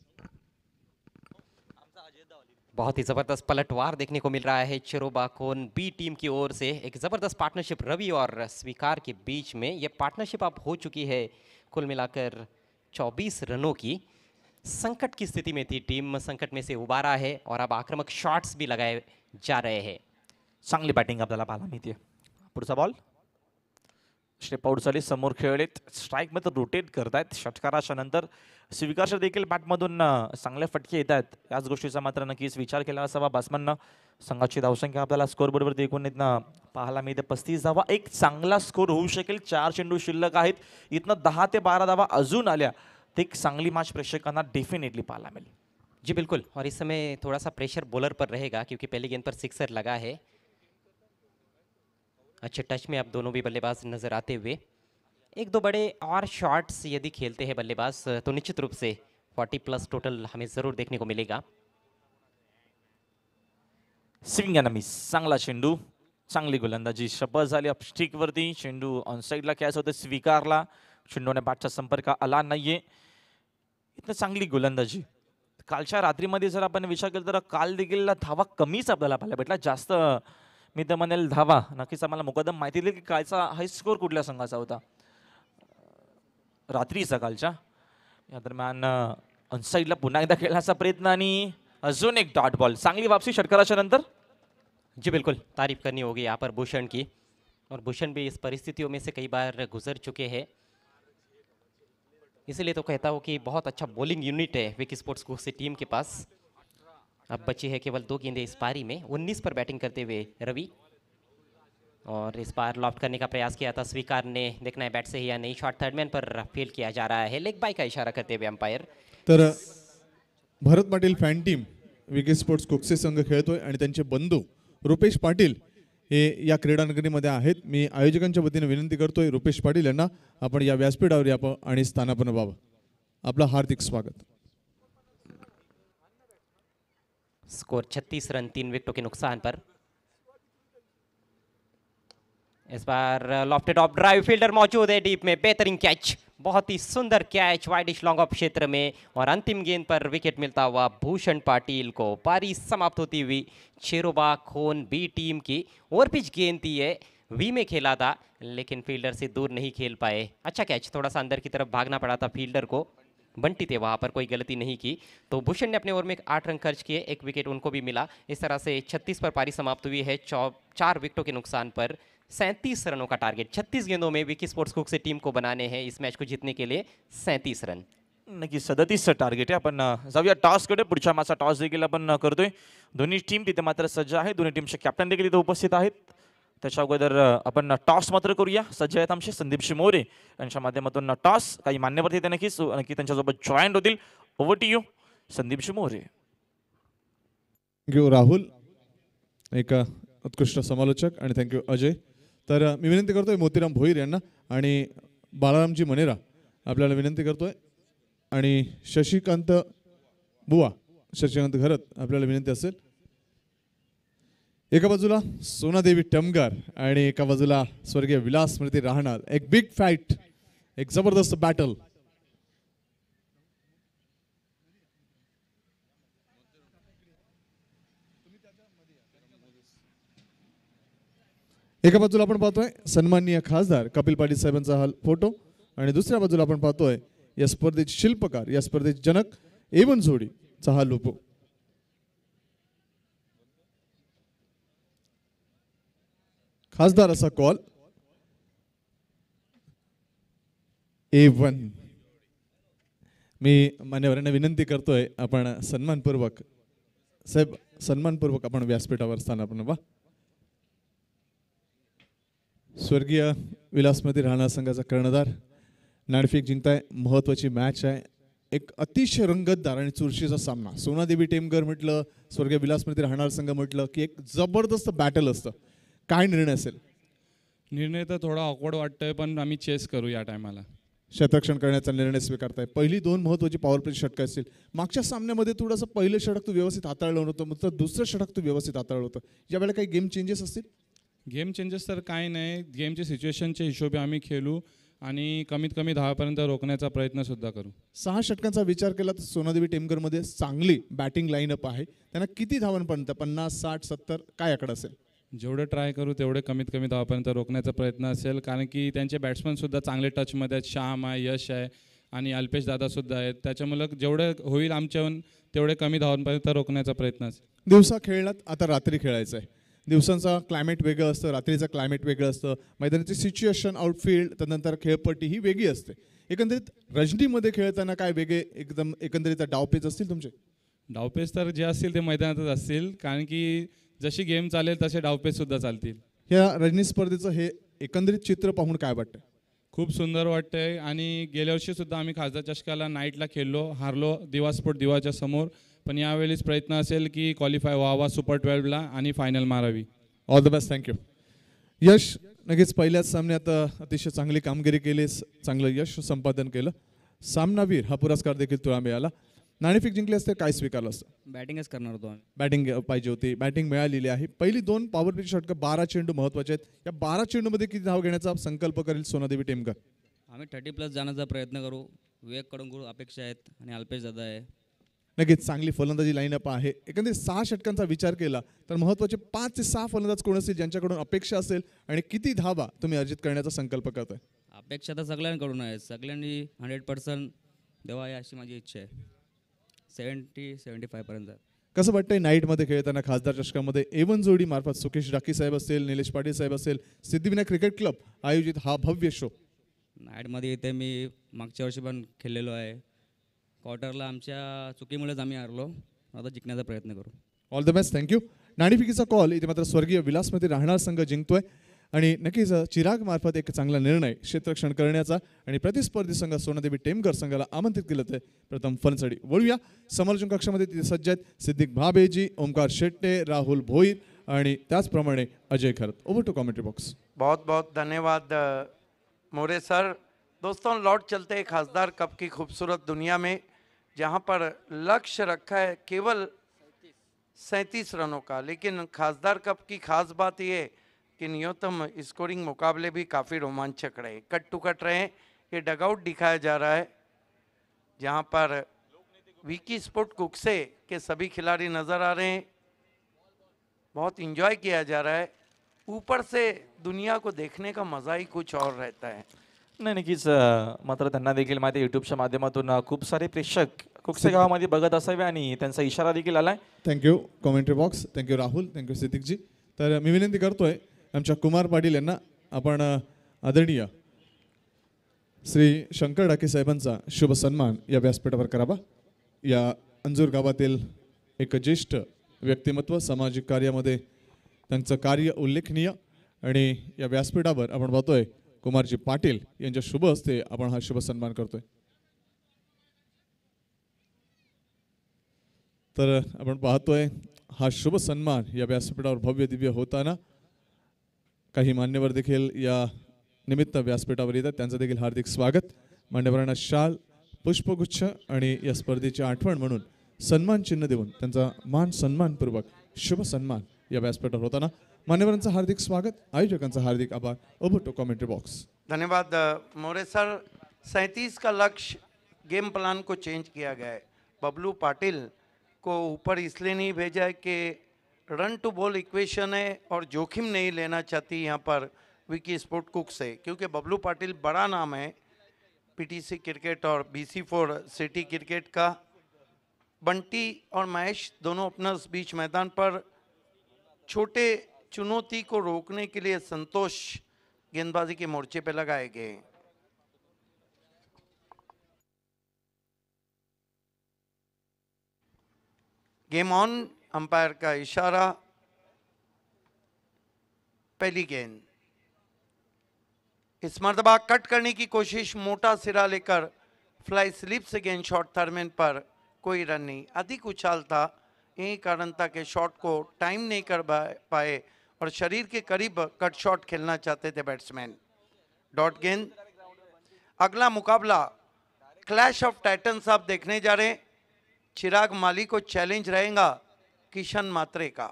बहुत ही जबरदस्त पलटवार देखने को मिल रहा है चिरोबा खोन बी टीम की ओर से. एक जबरदस्त पार्टनरशिप रवि और स्वीकार के बीच में ये पार्टनरशिप अब हो चुकी है कुल मिलाकर चौबीस रनों की. संकट की स्थिति में थी टीम, संकट में से उबारा है और अब आक्रामक शॉट्स भी लगाए जा रहे हैं. चांगली बॅटिंग आपल्याला पाहायला मिळते. पुढचा बॉल स्टेप आउट झाली, समोर खेळलेत, स्ट्राईक मध्ये रोटेट करतायत. षटकाराच्या नंतर स्वीकारच्या देखील बॅटमधून चांगले फटके येत आहेत. याच गोष्टीचा मात्र नक्कीच विचार केला असावा बॅट्समननं. संघाची धावसंख्या आपल्याला स्कोर बोर्डवर देखून इथनं पाहायला मिळते पस्तीस धावा. एक चांगला स्कोर होऊ शकेल. चार चेंडू शिल्लक आहेत. इथनं दहा ते बारा धावा अजून आल्या ते एक चांगली मॅच प्रेक्षकांना डेफिनेटली पाहायला मिळेल. जी बिल्कुल. और इस समय थोड़ा सा प्रेशर बॉलर पर रहेगा क्योंकि पहली गेंद पर सिक्सर लगा है. अच्छे टच में अब दोनों भी बल्लेबाज नजर आते हुए. एक दो बड़े और शॉट्स यदि खेलते हैं बल्लेबाज तो निश्चित रूप से चालीस प्लस टोटल हमें जरूर देखने को मिलेगा. स्विंग अँड मिस, चांगला चेंडू, चांगली गोलंदाजी. शपथ झाली अपस्टिक वरती. चेंडू ऑन साईडला कॅच होते स्वीकारला. चेंडूने बॅटचा संपर्क आला नाहीये. इथं चांगली गोलंदाजी. कालच्या रात्रीमध्ये जर आपण विचार केला तर काल देखील धावा कमीच आपल्याला पाहायला भेटला. जास्त मी तर म्हणेल धावा नक्कीच आम्हाला मुकदम माहिती दिली की कालचा हाय स्कोर कुठल्या संघाचा होता रात्रीचा कालच्या. या दरम्यान ऑनसाईडला पुन्हा एकदा खेळण्याचा प्रयत्न आणि अजून एक डॉट बॉल. चांगली वापसी षटकाराच्या नंतर. जी बिल्कुल, तारीफ करनी होगी यहाँ पर भूषण की. और भूषण भी इस परिस्थितियों में से कई बार गुजर चुके हैं, इसलिए तो कहता हूँ कि बहुत अच्छा बॉलिंग यूनिट है विकी स्पोर्ट्स कुक से टीम के पास. अब बची है केवल दो गेंदें इस पारी में. उन्नीस पर बैटिंग करते हुए रवि, और इस बार लॉफ्ट करने का प्रयास किया था स्वीकार ने. देखना है बैट से ही या नहीं. शॉट थर्ड मैन पर फील किया जा रहा है. लेग बाय का इशारा करते हुए अंपायर. तर Bharat Patil fan team Vicky sports कुकसे संघ खेळतोय आणि त्यांचे बंधू रुपेश पाटील हे या क्रीडानगरीमध्ये आहेत. मी आयोजकांच्या वतीने विनंती करतोय रुपेश पाटील यांना आपण या व्यासपीठावर यावं आणि स्थानापन्न व्हावं. आपलं हार्दिक स्वागत. स्कोर छत्तीस रन, तीन विकेटों के नुकसान पर. इस बार लॉफ्टेड ऑफ ड्राइव, फील्डर मौजूद है डीप में. बेहतरीन कैच, बहुत ही सुंदर कैच वाइडिश लॉन्ग ऑफ क्षेत्र में. और अंतिम गेंद पर विकेट मिलता हुआ भूषण पाटिल को. पारी समाप्त होती हुई चिरोबा खोन बी टीम की. ओवर पिच गेंद थी है, वी में खेला था लेकिन फील्डर से दूर नहीं खेल पाए. अच्छा कैच, थोड़ा सा अंदर की तरफ भागना पड़ा था फील्डर को. बंटी थे वहाँ पर, कोई गलती नहीं की. तो भूषण ने अपने ओवर में आठ रन खर्च किए, एक विकेट उनको भी मिला. इस तरह से छत्तीस पर पारी समाप्त हुई है. चौ चार विकेटों के नुकसान पर सैंतीस रनों का टारगेट. छत्तीस गेंदों में विकी स्पोर्ट्स कुक से टीम को बनाने हैं इस मैच को जीतने के लिए सैंतीस रन. नक्की सदतीसचं टार्गेट आहे. आपण जाऊया टॉसकडे. पुढच्या मॅचचा टॉस देखील आपण करतोय. दोन्ही टीम तिथे मात्र सज्ज आहे. दोन्ही टीमचे कॅप्टन देखील इथे उपस्थित आहेत. त्याच्या अगोदर आपण टॉस मात्र करूया. सज्ज आहेत आमचे संदीप शिमोरे यांच्या माध्यमातून टॉस. काही मान्यवर तिथे नक्कीच नक्की त्यांच्यासोबत जॉईन होतील. Over to you Sandeep Shimore. Thank you Rahul, एक उत्कृष्ट समालोचक, आणि थँक्यू अजय. तर मी विनंती करतोय मोतीराम भोईर यांना आणि बाळारामजी मनेरा आपल्याला विनंती करतोय, आणि शशिकांत बुवा, शशिकांत घरत आपल्याला विनंती असेल. एका बाजूला सोनादेवी टमगार आणि एका बाजूला स्वर्गीय विलास स्मृती राहणार. एक बिग फाईट, एक जबरदस्त बॅटल. एका बाजूला आपण पाहतोय सन्माननीय खासदार कपिल पाटील साहेबांचा हा फोटो, आणि दुसऱ्या बाजूला आपण पाहतोय या स्पर्धेचे शिल्पकार, या स्पर्धेचे जनक एवन जोडीचा हा लोगो. खासदार असा कॉल, ए वन. मी मान्यवरांना विनंती करतोय आपण सन्मानपूर्वक साहेब सन्मानपूर्वक आपण व्यासपीठावर स्थानापन्न व्हा. स्वर्गीय विलासमती राहणार संघाचा कर्णधार नाणेफेक जिंकताय. महत्वाची मॅच आहे, एक अतिशय रंगतदार आणि चुरशीचा सामना. सोनादेवी टेमगर म्हटलं, स्वर्गीय विलासमती राहणार संघ म्हटलं की एक जबरदस्त बॅटल असतं. काय निर्णय असेल? निर्णय तर थोडा ऑकवर्ड वाटतोय, पण आम्ही चेस करू या टायमाला. शतरक्षण करण्याचा निर्णय स्वीकारताय. पहिली दोन महत्वाची पॉवर प्ले षटकं असतील. मागच्या सामन्यामध्ये थोडंसं पहिलं षटक तू व्यवस्थित हाताळलं नव्हतं, मग तर दुसरं षटक तू व्यवस्थित हाताळलं होतं. यावेळेला काही गेम चेंजेस असतील? गेम चेंजेस तर काही नाही, गेमच्या सिच्युएशनच्या हिशोबे आम्ही खेळू आणि कमीत कमी दहापर्यंत रोखण्याचा प्रयत्नसुद्धा करू. सहा षटकांचा विचार केला तर सोनादेवी टेमगरमध्ये चांगली बॅटिंग लाईनअप आहे. त्यांना किती धावांपर्यंत, पन्नास, साठ, सत्तर, काय आकडा असेल? जेवढे ट्राय करू तेवढे कमीत कमी दहापर्यंत रोखण्याचा प्रयत्न असेल, कारण की त्यांचे बॅट्समनसुद्धा चांगले टचमध्ये आहेत. श्याम आहे, यश आहे आणि अल्पेश दादासुद्धा आहेत. त्याच्यामुळं जेवढे होईल आमच्याहून तेवढे कमी धावांपर्यंत रोखण्याचा प्रयत्न असेल. दिवसा खेळलात, आता रात्री खेळायचं आहे. दिवसांचा क्लायमेट वेगळं असतं, रात्रीचं क्लायमेट वेगळं असतं. मैदानाची सिच्युएशन, आउटफील्ड, त्यानंतर खेळपट्टी ही वेगळी असते. एकंदरीत रजनीमध्ये खेळताना काय वेगळे एकदम एकंदरीत डावपेच असतील तुमचे? डावपेच तर जे असतील ते मैदानातच असतील, कारण की जशी गेम चालेल तसे डावपेचसुद्धा चालतील. या रजनी स्पर्धेचं हे एकंदरीत चित्र पाहून काय वाटतं? खूप सुंदर वाटतंय. आणि गेल्या वर्षीसुद्धा आम्ही खासदार चषकाला नाईटला खेळलो, हारलो दिवा स्पोर्ट दिवाच्या समोर. पण यावेळेस प्रयत्न असेल की क्वालिफाय व्हावा सुपर ट्वेल्वला आणि फायनल मारावी. All the best, thank you. Yash, नक्कीच पहिल्याच सामन्यात अतिशय चांगली कामगिरी केली, चांगलं यश संपादन केलं. सामनावीर हा पुरस्कार देखील तुला मिळाला. नाणेफेक जिंकली असते काय स्वीकारलं असतं? बॅटिंगच करणार होतो आम्ही. बॅटिंग पाहिजे होती, बॅटिंग मिळालेली आहे. पहिली दोन पॉवर प्ले षटकं, बारा चेंडू महत्वाचे आहेत. या बारा चेंडूमध्ये किती धाव घेण्याचा संकल्प करेल सोनादेवी टेमगर? आम्ही थर्टी प्लस जाण्याचा प्रयत्न करू. विवेककडून खूप अपेक्षा आहेत आणि अल्पेश दादा आहे. नक्कीच चांगली फलंदाजी लाईनअप आहे. एकंदरीत सहा षटकांचा विचार केला तर महत्वाचे पाच ते सहा फलंदाज कोण असतील ज्यांच्याकडून अपेक्षा असेल आणि किती धावा तुम्ही अर्जित करण्याचा संकल्प करताय? अपेक्षा तर सगळ्यांकडून आहे, सगळ्यांनी हंड्रेड पर्सेंट देवा अशी माझी इच्छा आहे. सेवन्टी सेवन्टी फायपर्यंत. कसं वाटतंय नाईटमध्ये खेळताना खासदार चषकामध्ये एवन जोडी मार्फत सुकेश डाकी साहेब असतील, निलेश पाटील साहेब असेल, सिद्धिविनायक क्रिकेट क्लब आयोजित हा भव्य शो? नाईटमध्ये इथे मी मागच्या वर्षी पण खेळलेलो आहे. क्वार्टरला आमच्या चुकीमुळेच आम्ही हारलो. आता जिंकण्याचा प्रयत्न करू. All the best, thank you. नाणेफेकीचा कॉल इथे मात्र स्वर्गीय विलासमध्ये राहणार संघ जिंकतोय आणि नक्कीच चिराग मार्फत एक चांगला निर्णय क्षेत्ररक्षण करण्याचा आणि प्रतिस्पर्धी संघ सोनादेवी टेमगर संघाला आमंत्रित केलं आहे. प्रथम फलंदाजी वळूया. समालोचन कक्षामध्ये तिथे सज्ज आहेत सिद्दीक भाबेजी, ओमकार शेट्टे, राहुल भोईर आणि त्याचप्रमाणे Ajay Kharat. Over to commentary box. बहुत बहुत धन्यवाद मोरे सर. दोस्तों, लौट चलते हैं खासदार कप की खूबसूरत दुनिया में, जहां पर लक्ष्य रखा है केवल सैंतीस रनों का. लेकिन खासदार कप की खास बात यह कि न्यूनतम स्कोरिंग मुकाबले भी काफ़ी रोमांचक रहे, कट टू कट रहे. ये डगआउट दिखाया जा रहा है जहां पर विकी स्पोर्ट कुकसे के सभी खिलाड़ी नज़र आ रहे हैं. बहुत इंजॉय किया जा रहा है. ऊपर से दुनिया को देखने का मज़ा ही कुछ और रहता है. नाही, नक्कीच. मात्र त्यांना देखील माहिती यूट्यूबच्या माध्यमातून खूप सारे प्रेक्षक कुकसे गावामध्ये बघत असावे आणि त्यांचा इशारा देखील आलाय. Thank you commentary box. Thank you Rahul, thank you सिद्दीकजी. तर मी विनंती करतोय आमच्या कुमार पाटील यांना आपण आदरणीय श्री शंकर डाके साहेबांचा शुभ सन्मान या व्यासपीठावर करावा. या अंजूर गावातील एक ज्येष्ठ व्यक्तिमत्व, सामाजिक कार्यामध्ये त्यांचं कार्य उल्लेखनीय आणि या व्यासपीठावर आपण पाहतोय कुमारजी पाटील यांच्या शुभ हस्ते आपण हा शुभ सन्मान करतोय. तर आपण पाहतोय हा शुभ सन्मान या व्यासपीठावर भव्य दिव्य होताना काही मान्यवर देखील या निमित्त व्यासपीठावर येतात, त्यांचं देखील हार्दिक स्वागत. मान्यवरांना शाल, पुष्पगुच्छ आणि या स्पर्धेची आठवण म्हणून सन्मान चिन्ह देऊन त्यांचा मान सन्मानपूर्वक शुभ सन्मान या व्यासपीठावर होताना मान्यवरांचं हार्दिक स्वागत, आयोजकांचा हार्दिक आभार. Over to commentary box. धन्यवाद मोरे सर. सैंतीस का लक्ष्य गेम प्लान को चेंज किया गया है. बबलू पाटिल को ऊपर इसलिए नहीं भेजा है कि रन टू बॉल इक्वेशन है और जोखिम नहीं लेना चाहती यहाँ पर विकी स्पोर्ट कुक से, क्योंकि बबलू पाटिल बड़ा नाम है पीटीसी क्रिकेट और बीसी फोर सिटी क्रिकेट का. बंटी और महेश दोनों ओपनर्स बीच मैदान पर. छोटे चुनौती को रोकने के लिए संतोष गेंदबाजी के मोर्चे पे लगाए गए. गेम ऑन, अंपायर का इशारा. पहली गेंद इस मर्तबा कट करने की कोशिश, मोटा सिरा लेकर फ्लाई स्लिप से गेंद शॉट थर्मेन पर. कोई रन नहीं, अधिक उछाल था, यही कारण था कि शॉट को टाइम नहीं कर पाए और शरीर के करीब कट शॉट खेलना चाहते थे बैट्समैन. डॉट गेंद. अगला मुकाबला क्लैश ऑफ टाइटन्स आप देखने जा रहे हैं. चिराग माली को चैलेंज रहेगा किशन मात्रे का.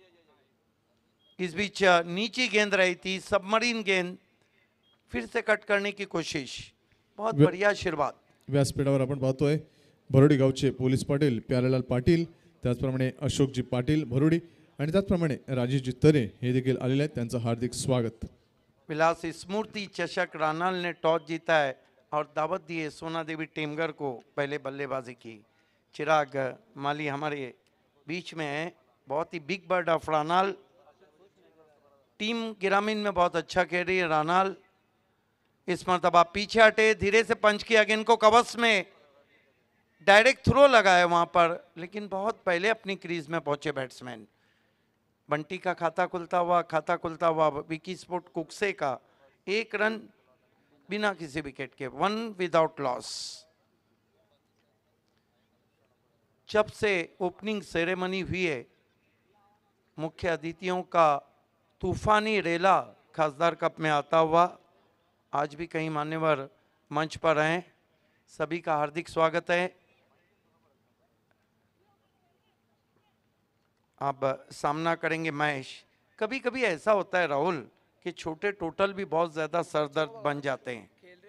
इस बीच नीची गेंद रही थी, सबमरीन गेंद, फिर से कट करने की कोशिश. बहुत बढ़िया आशीर्वाद. व्यासपीठावर आपण पाहतोय भरोडी गावचे पोलीस पाटील प्यारेलाल पाटील, त्याचप्रमाणे अशोकजी पाटील भरोडी आणि त्याचप्रमाणे राजेशजी तरे हे देखील आलेले आहेत, त्यांचं हार्दिक स्वागत. विलास स्मृति चषक रानाल ने टॉस जीता है और दावत दी है सोना देवी टेमगर को पहले बल्लेबाजी की. चिराग माली हमारे बीच में है, बहुत ही बिग बर्ड ऑफ रानाल. टीम ग्रामीण में बहुत अच्छा खेल रही है रानाल. इस मरतबा पीछे हटे, धीरे से पंच किया, गेंद को कवच में डायरेक्ट थ्रो लगाया वहां पर, लेकिन बहुत पहले अपनी क्रीज में पहुंचे बैट्समैन. बंटी का खाता खुलता हुआ खाता खुलता हुआ विकी स्पोर्ट कुकसे का एक रन बिना किसी विकेट के, वन विदाउट लॉस. जब से ओपनिंग सेरेमनी हुई है, मुख्य अतिथियों का तूफानी रेला खासदार कप में आता हुआ. आज भी कई मान्यवर मंच पर हैं, सभी का हार्दिक स्वागत है. अब सामना करेंगे महेश. कभी कभी ऐसा होता है राहुल कि छोटे टोटल भी बहुत ज्यादा सरदर्द बन जाते हैं.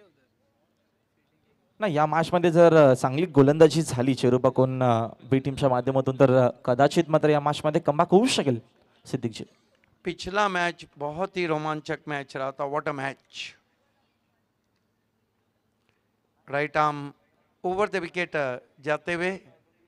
ना या मॅचमध्ये जर चांगली गोलंदाजी झाली चेरुपाकोन बी टीमच्या माध्यमातून तर कदाचित मात्र या मॅचमध्ये कमबॅक होऊ शकेल सिद्दीकजी. पिछला मैच बहुत ही रोमांचक मैच रहा था. What a match. Right arm over the wicket जाते हुए.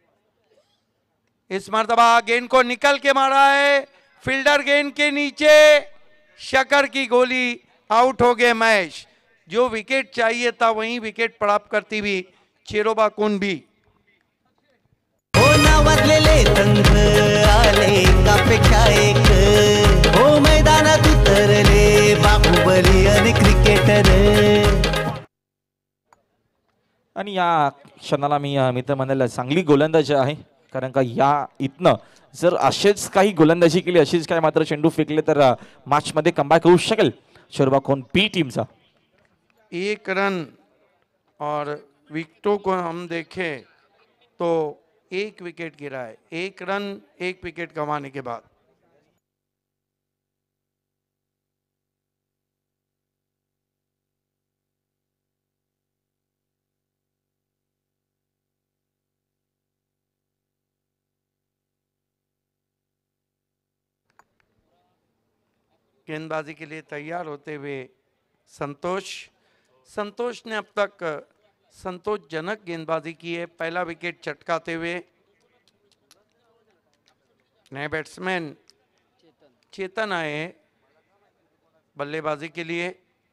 इस मर्तबा गेंद को निकल के मारा है, फील्डर गेंद के नीचे, शकर की गोली, आउट हो गए महेश. जो विकेट चाहिए था वहीं विकेट प्राप्त करती हुई चेरोबाकोन भी. हो नावाजलेले संघ आले एकापेक्षा एक, हो मैदानात उतरले बाहुबली आणि क्रिकेटर. आणि या क्षणाला मी मित्र म्हणायला चांगली गोलंदाजी आहे, कारण का या इथनं जर असेच काही गोलंदाजी केली, अशीच काही मात्र चेंडू फेकले तर मॅच मध्ये कमबॅक होऊ शकेल चेरुपाकोन बी टीमचा. एक रन और विकेटों को हम देखें तो एक विकेट गिरा है. एक रन एक विकेट गंवाने के बाद. गेंदबाजी के लिए तैयार होते हुए संतोष. संतोष ने अब तक संतोषजनक गेंदबाजी की है. पहला विकेट चटकाते हुए. नए बैट्समैन चेतन आए बल्लेबाजी के लिए.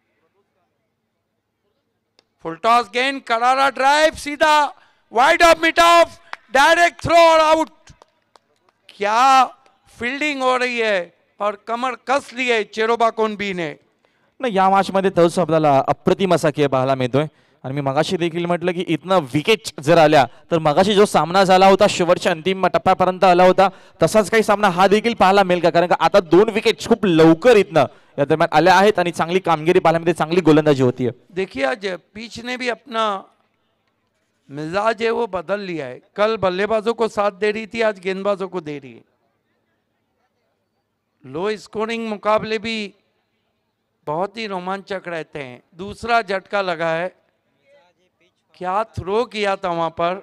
फुल टॉस गेंद, करारा ड्राइव, सीधा wide off mid off, direct throw और आउट. क्या फील्डिंग हो रही है और कमर कस लिए चेरोबाकोन बी ने. ना या मॅच मध्ये तस आपल्याला अप्रतिम असा खेळ पाहायला मिळतोय आणि मी मगाशी देखील म्हटलं की इथनं विकेट जर आल्या तर मगाशी जो सामना झाला होता शेवटच्या अंतिम टप्प्यापर्यंत आला होता तसाच काही सामना हा देखील पाहायला मिळेल का, कारण का आता दोन विकेट खूप लवकर इथनं या दरम्यान आल्या आहेत आणि चांगली कामगिरी पाहायला मिळते, चांगली गोलंदाजी होती है। देखिए आज पिच ने भी अपना मिजाज है वो बदल लिया है, कल बल्लेबाजों को साथ दे रही थी, आज गेंदबाजों को दे रही है। लो स्कोरिंग मुकाबले भी बहुत ही रोमांचक रहते हैं। दूसरा झटका लगा है, क्या थ्रो किया था वहां पर,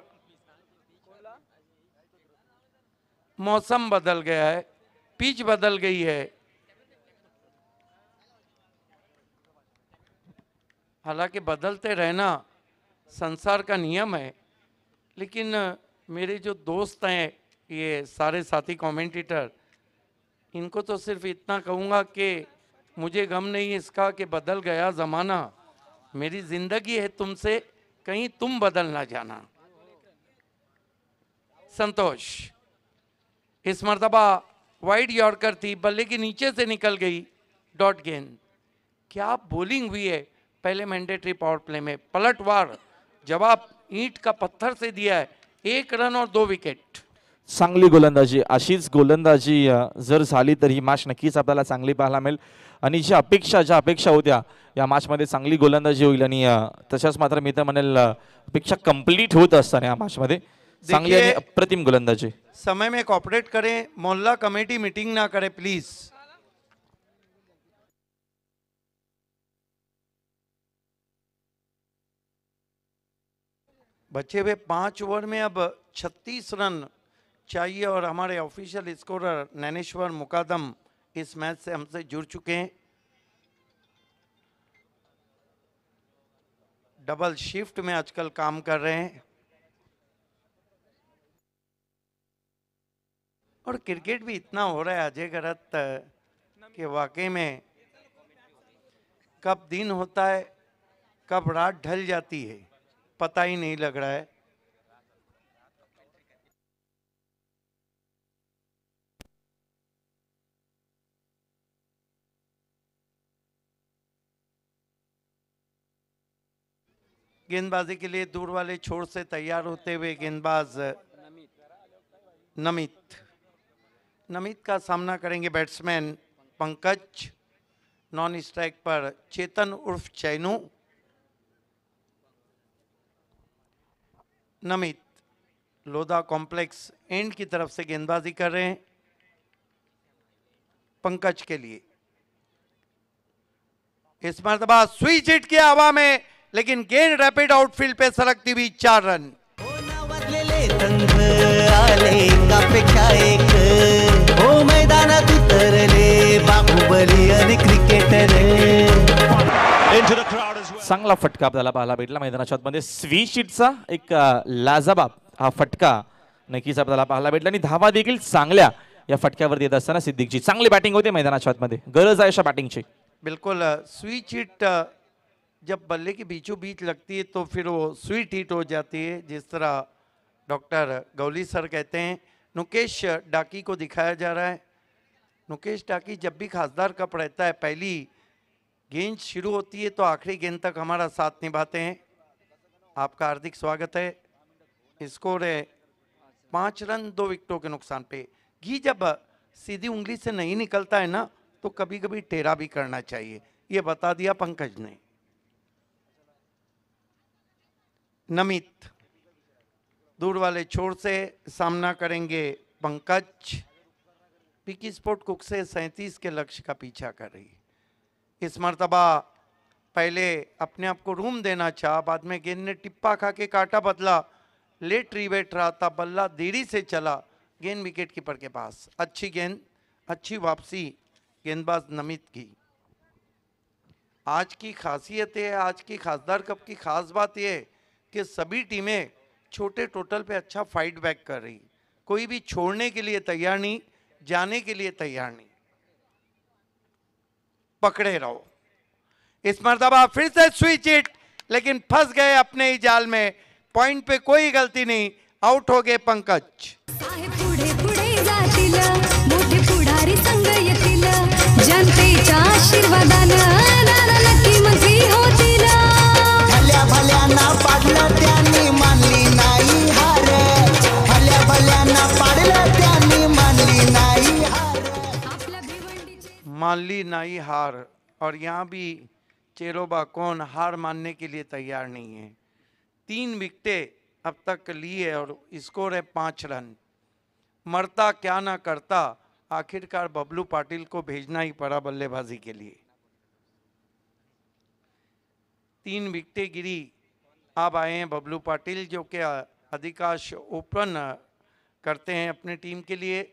मौसम बदल गया है, पिच बदल गई है। हालांकि बदलते रहना संसार का नियम है, लेकिन मेरे जो दोस्त हैं ये सारे साथी कमेंटेटर, इनको तो सिर्फ इतना कहूँगा कि मुझे गम नहीं इसका कि बदल गया ज़माना, मेरी ज़िंदगी है तुमसे, कहीं तुम बदल ना जाना। संतोष, इस मर्तबा वाइड यॉर्कर थी, बल्ले के नीचे से निकल गई, डॉट गेंद। क्या बॉलिंग हुई है पहले मैंडेटरी पावर प्ले में, पलटवार जवाब ईंट का पत्थर से दिया है, एक रन और दो विकेट। चांगली गोलंदाजी, अशीच गोलंदाजी जर झाली तर ही मॅच नक्कीच आपल्याला चांगली पाहायला मिळेल आणि ज्या अपेक्षा ज्या अपेक्षा होत्या या मॅच मध्ये चांगली गोलंदाजी होईल आणि तशाच मात्र मी तर म्हणेल अपेक्षा कंप्लीट होत असताना या मॅच मध्ये चांगली आणि अप्रतिम गोलंदाजी। समय में कॉपरेट करें, मोहल्ला कमेटी मीटिंग ना करे प्लीज। बचे हुए पांच ओवर में अब छत्तीस रन चाहिए और हमारे ऑफिशियल स्कोरर नैनेश्वर मुकादम इस मैच से हमसे जुड़ चुके हैं। डबल शिफ्ट में आजकल काम कर रहे हैं और क्रिकेट भी इतना हो रहा है अजय गरत कि वाकई में कब दिन होता है कब रात ढल जाती है पता ही नहीं लग रहा है। गेंदबाजी के लिए दूर वाले छोर से तैयार होते हुए गेंदबाज नमित नमित का सामना करेंगे बैट्समैन पंकज। नॉन स्ट्राइक पर चेतन उर्फ चैनू। नमित लोधा कॉम्प्लेक्स एंड की तरफ से गेंदबाजी कर रहे हैं पंकज के लिए। इस मर्तबा स्विच हिट किया हवा में, लेकिन गेंद रैपिड आउटफील्ड पे सरकती हुई चार रन। आले एकापेक्षा एक ओ मैदानात उतरले बाहुबली आणि क्रिकेटर। चांगला फटका आपल्याला पाहायला भेटला मैदानाच्या आतमध्ये, स्विच हिटचा एक लाजवाब हा फटका नक्कीच आपल्याला पाहायला भेटला आणि धावा देखील चांगल्या या फटक्यावरती येत असताना सिद्दीकची चांगली बॅटिंग होती मैदानाच्या आतमध्ये, गरज आहे अशा बॅटिंगची। बिल्कुल, स्विच हिट जब बल्ले के बीचों बीच लगती है तो फिर वो स्वीट हिट हो जाती है, जिस तरह डॉक्टर गौली सर कहते हैं। नुकेश डाकी को दिखाया जा रहा है। नुकेश डाकी जब भी खासदार कप रहता है पहली गेंद शुरू होती है तो आखिरी गेंद तक हमारा साथ निभाते हैं। आपका हार्दिक स्वागत है। स्कोर है पाँच रन दो विकेटों के नुकसान पे। घी जब सीधी उंगली से नहीं निकलता है ना तो कभी कभी टेढ़ा भी करना चाहिए, ये बता दिया पंकज ने। नमित दूर वाले छोर से सामना करेंगे पंकज। पिकी स्पोर्ट कुक से सैंतीस के लक्ष्य का पीछा कर रही है। इस मर्तबा पहले अपने आप को रूम देना चाहा, बाद में गेंद ने टिप्पा खा के काटा बदला, लेट रिवेट रहा था, बल्ला देरी से चला, गेंद विकेट कीपर के पास। अच्छी गेंद, अच्छी वापसी गेंदबाज नमित की। आज की खासियत है, आज की खासदार कप की खास बात यह है कि सभी टीमें छोटे टोटल पे अच्छा फाइट बैक कर रही, कोई भी छोड़ने के लिए तैयार नहीं, जाने के लिए तैयार नहीं। पकड़े रहो। इस मर्तबा फिर से स्विच हिट, लेकिन फंस गए अपने ही जाल में। पॉइंट पे कोई गलती नहीं, आउट हो गए पंकज। पुढे पुढे जातील, मोठे पुढारी संघ येतील, जनतेच्या आशीर्वादानं दादा नक्की मंत्री होतील। भल्या भल्या बबली नाई हार, और यहाँ भी चेरोबा कौन हार मानने के लिए तैयार नहीं है। तीन विकेटें अब तक ली है और स्कोर है पाँच रन। मरता क्या ना करता, आखिरकार बबलू पाटिल को भेजना ही पड़ा बल्लेबाजी के लिए। तीन विकेटें गिरी, अब आए हैं बबलू पाटिल जो कि अधिकांश ओपन करते हैं अपनी टीम के लिए।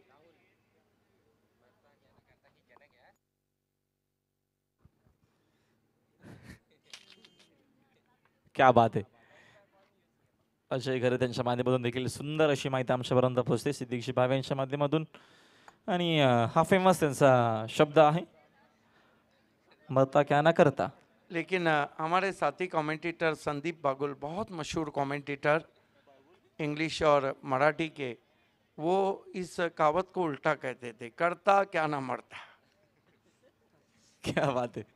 क्या बात आहे. अजय घरे त्यांच्या माध्यमातून देखील सुंदर अशी माहिती आमच्यापर्यंत पोहोचते सिद्दीकजी भावे यांच्या माध्यमातून. आणि हा फेमस त्यांचा शब्द आहे, मरता क्या ना करता. लेकिन हमारे साथी कमेंटेटर संदीप बागुल, बहुत मशहूर कमेंटेटर इंग्लिश और मराठी के, वो इस कहावत को उल्टा कहते थे, करता क्या ना मरता. क्या बात है.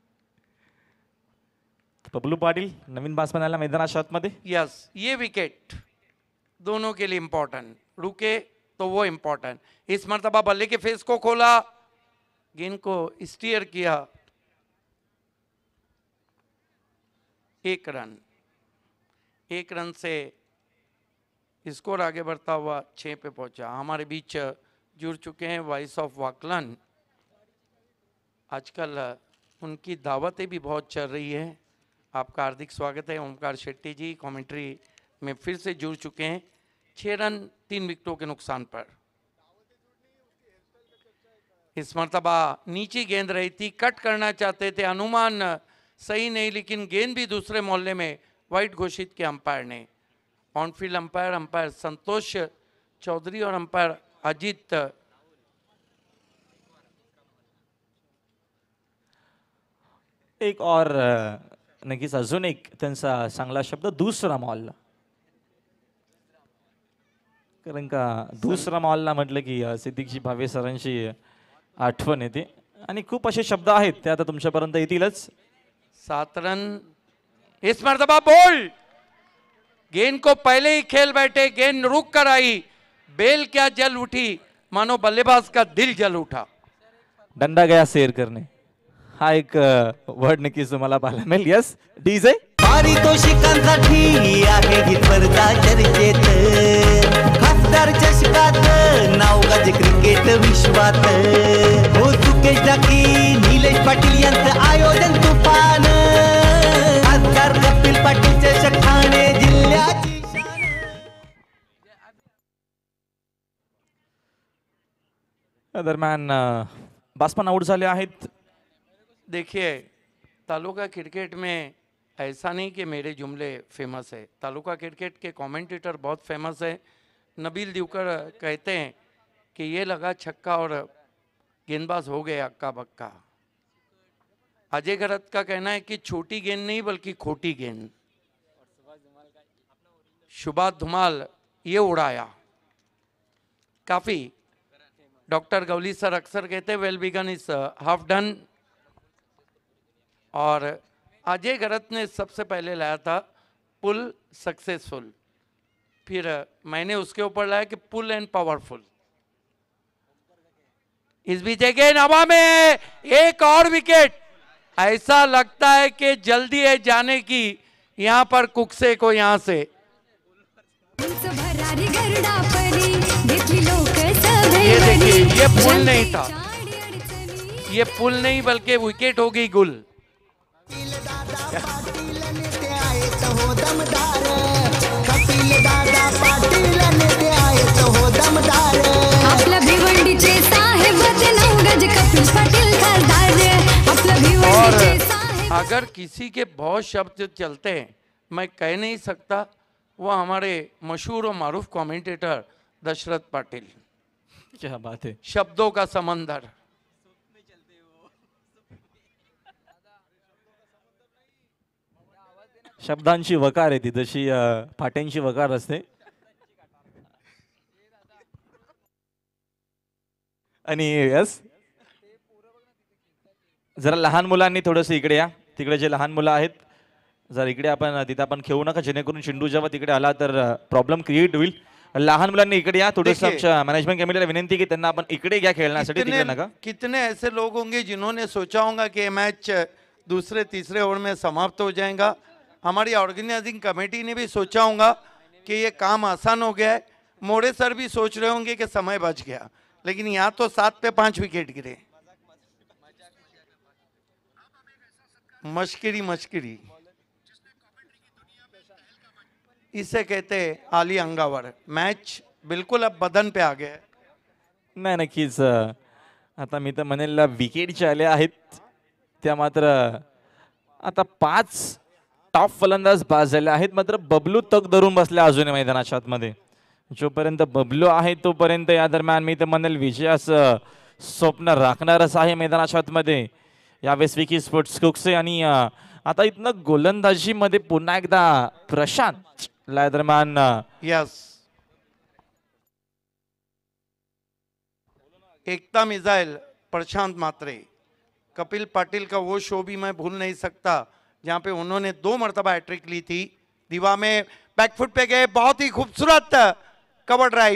बबलू पाटिल नवीन बाट्समन आला मैदानाच्या आतमध्ये. यस, ये विकेट दोनों के लिए इंपॉर्टेंट, रुके तो वो इंपॉर्टेंट. इस मर्तबा बल्ले के फेस को खोला, गेंद को स्टीयर किया, एक रन. एक रन से स्कोर आगे बढ़ता हुआ छः पे पहुंचा. हमारे बीच जुड़ चुके हैं वॉइस ऑफ वाकलन. आजकल उनकी दावतें भी बहुत चल रही है. आपका हार्दिक स्वागत है. ओमकार शेट्टी जी कमेंट्री में फिर से जुड़ चुके हैं. छः रन तीन विकेटों के नुकसान पर. इस मर्तबा नीचे गेंद रही थी, कट करना चाहते थे, अनुमान सही नहीं, लेकिन गेंद भी दूसरे मोहल्ले में वाइड घोषित किया अंपायर ने. Onfield umpire umpire Santosh Chaudhary और अंपायर अजीत. एक और नक्कीच अजून एक त्यांचा चांगला शब्द, दुसरा मॉल. कारण का दुसरा मॉलला म्हटलं की सिद्दीकजी भावे सरांची आठवण येते आणि खूप असे शब्द आहेत ते आता तुमच्यापर्यंत येतीलच. सात रन. इस मर्तबा बोल, गेंद को पहले ही खेल बैठे, गेंद रुक कर आई, बेल क्या जल उठी, मानो बल्लेबाज का दिल जल उठा. डंडा गया शेर करणे, हा एक वर्ड नक्कीच तुम्हाला पाहायला मिळेल. Yes DJ. पारितोषिकांसाठी आहे ही स्पर्धा चर्चेत, खासदार चषकात नाव गाजे क्रिकेट विश्वात. हो सुकेश टाकी निलेश पाटील यांचं आयोजन तुफान, खासदार कपिल पाटील चषक ठाणे जिल्ह्याची. दरम्यान बाट्समन आउट झाले आहेत. देखिए, तालुका क्रिकेट में ऐसा नहीं कि मेरे जुमले फेमस है, तालुका क्रिकेट के कमेंटेटर बहुत फेमस है. नबील दिवकर कहते हैं कि ये लगा छक्का और गेंदबाज हो गए अक्का बक्का. अजय घरत का कहना है कि छोटी गेंद नहीं बल्कि खोटी गेंद. सुभाष धुमाल ये उड़ाया काफी. डॉक्टर गवली सर अक्सर कहते हैं well begun is half done, और अजय घरत ने सबसे पहले लाया था पुल सक्सेसफुल, फिर मैंने उसके ऊपर लाया कि पुल एंड पावरफुल. इस बीच गेंद हवा में, एक और विकेट. ऐसा लगता है कि जल्दी है जाने की यहाँ पर कुकसे को यहाँ से. ये देखिए, ये पुल नहीं था, ये पुल नहीं बल्कि विकेट हो गई गुल. और अगर किसी के बहुत शब्द चलते हैं, मैं कह नहीं सकता, वो हमारे मशहूर और मारूफ कमेंटेटर दशरथ पाटिल. क्या बात है. शब्दों का समंदर. शब्दांची वकार आहे ती, जशी फाट्यांची वकार असते. आणि यस, जरा लहान मुलांनी थोडंसं इकडे या. तिकडे जे लहान मुलं आहेत जर इकडे आपण तिथे आपण खेळू नका, जेणेकरून चेंडू जेव्हा तिकडे आला तर प्रॉब्लेम क्रिएट होईल. लहान मुलांनी इकडे या, थोडंसं देखिए, आमच्या मॅनेजमेंट कमिटीला विनंती की त्यांना आपण इकडे घ्या खेळण्यासाठी, तिकडे कितने नका. कितने ऐसे लोग होंगे जिन्होंने सोचा होगा कि ये मैच दूसरे तीसरे ओवर में समाप्त हो जाएगा. हमारी ऑर्गेनाइजिंग कमेटी ने भी सोचा होगा कि ये काम आसान हो गया है. मोरे सर भी सोच रहे होंगे कि समय बच गया, लेकिन यहाँ तो सात पे पांच विकेट गिरे. मश्किरी मश्किरी इसे कहते आली अंगावर. मैच बिल्कुल अब बदन पे आ गया है. नाही, नक्कीच. आता मी तर म्हणेल विकेटचे आले आहेत त्या, मात्र आता पाच टॉप फलंदाज बाद झाले आहेत. मात्र बबलू तग धरून बसल्या अजूनही मैदानाच्या आतमध्ये. जोपर्यंत बबलू आहे तोपर्यंत या दरम्यान मी तर म्हणेल विजयाचं स्वप्न राखणारच आहे मैदानाच्या आतमध्ये यावेळेस विकी स्पोर्ट्स कुक्से. आणि आता इथनं गोलंदाजीमध्ये पुन्हा एकदा प्रशांत या दरम्यान. Yes, Ekta missile Prashant Matre. कपिल पाटिल का वो शो भी मैं भूल नहीं सकता जहां पे उन्होंने दो मरतबा हैट्रिक ली थी. दीवा में बैकफुट पे गए, बहुत ही खूबसूरत कवर ड्राइव.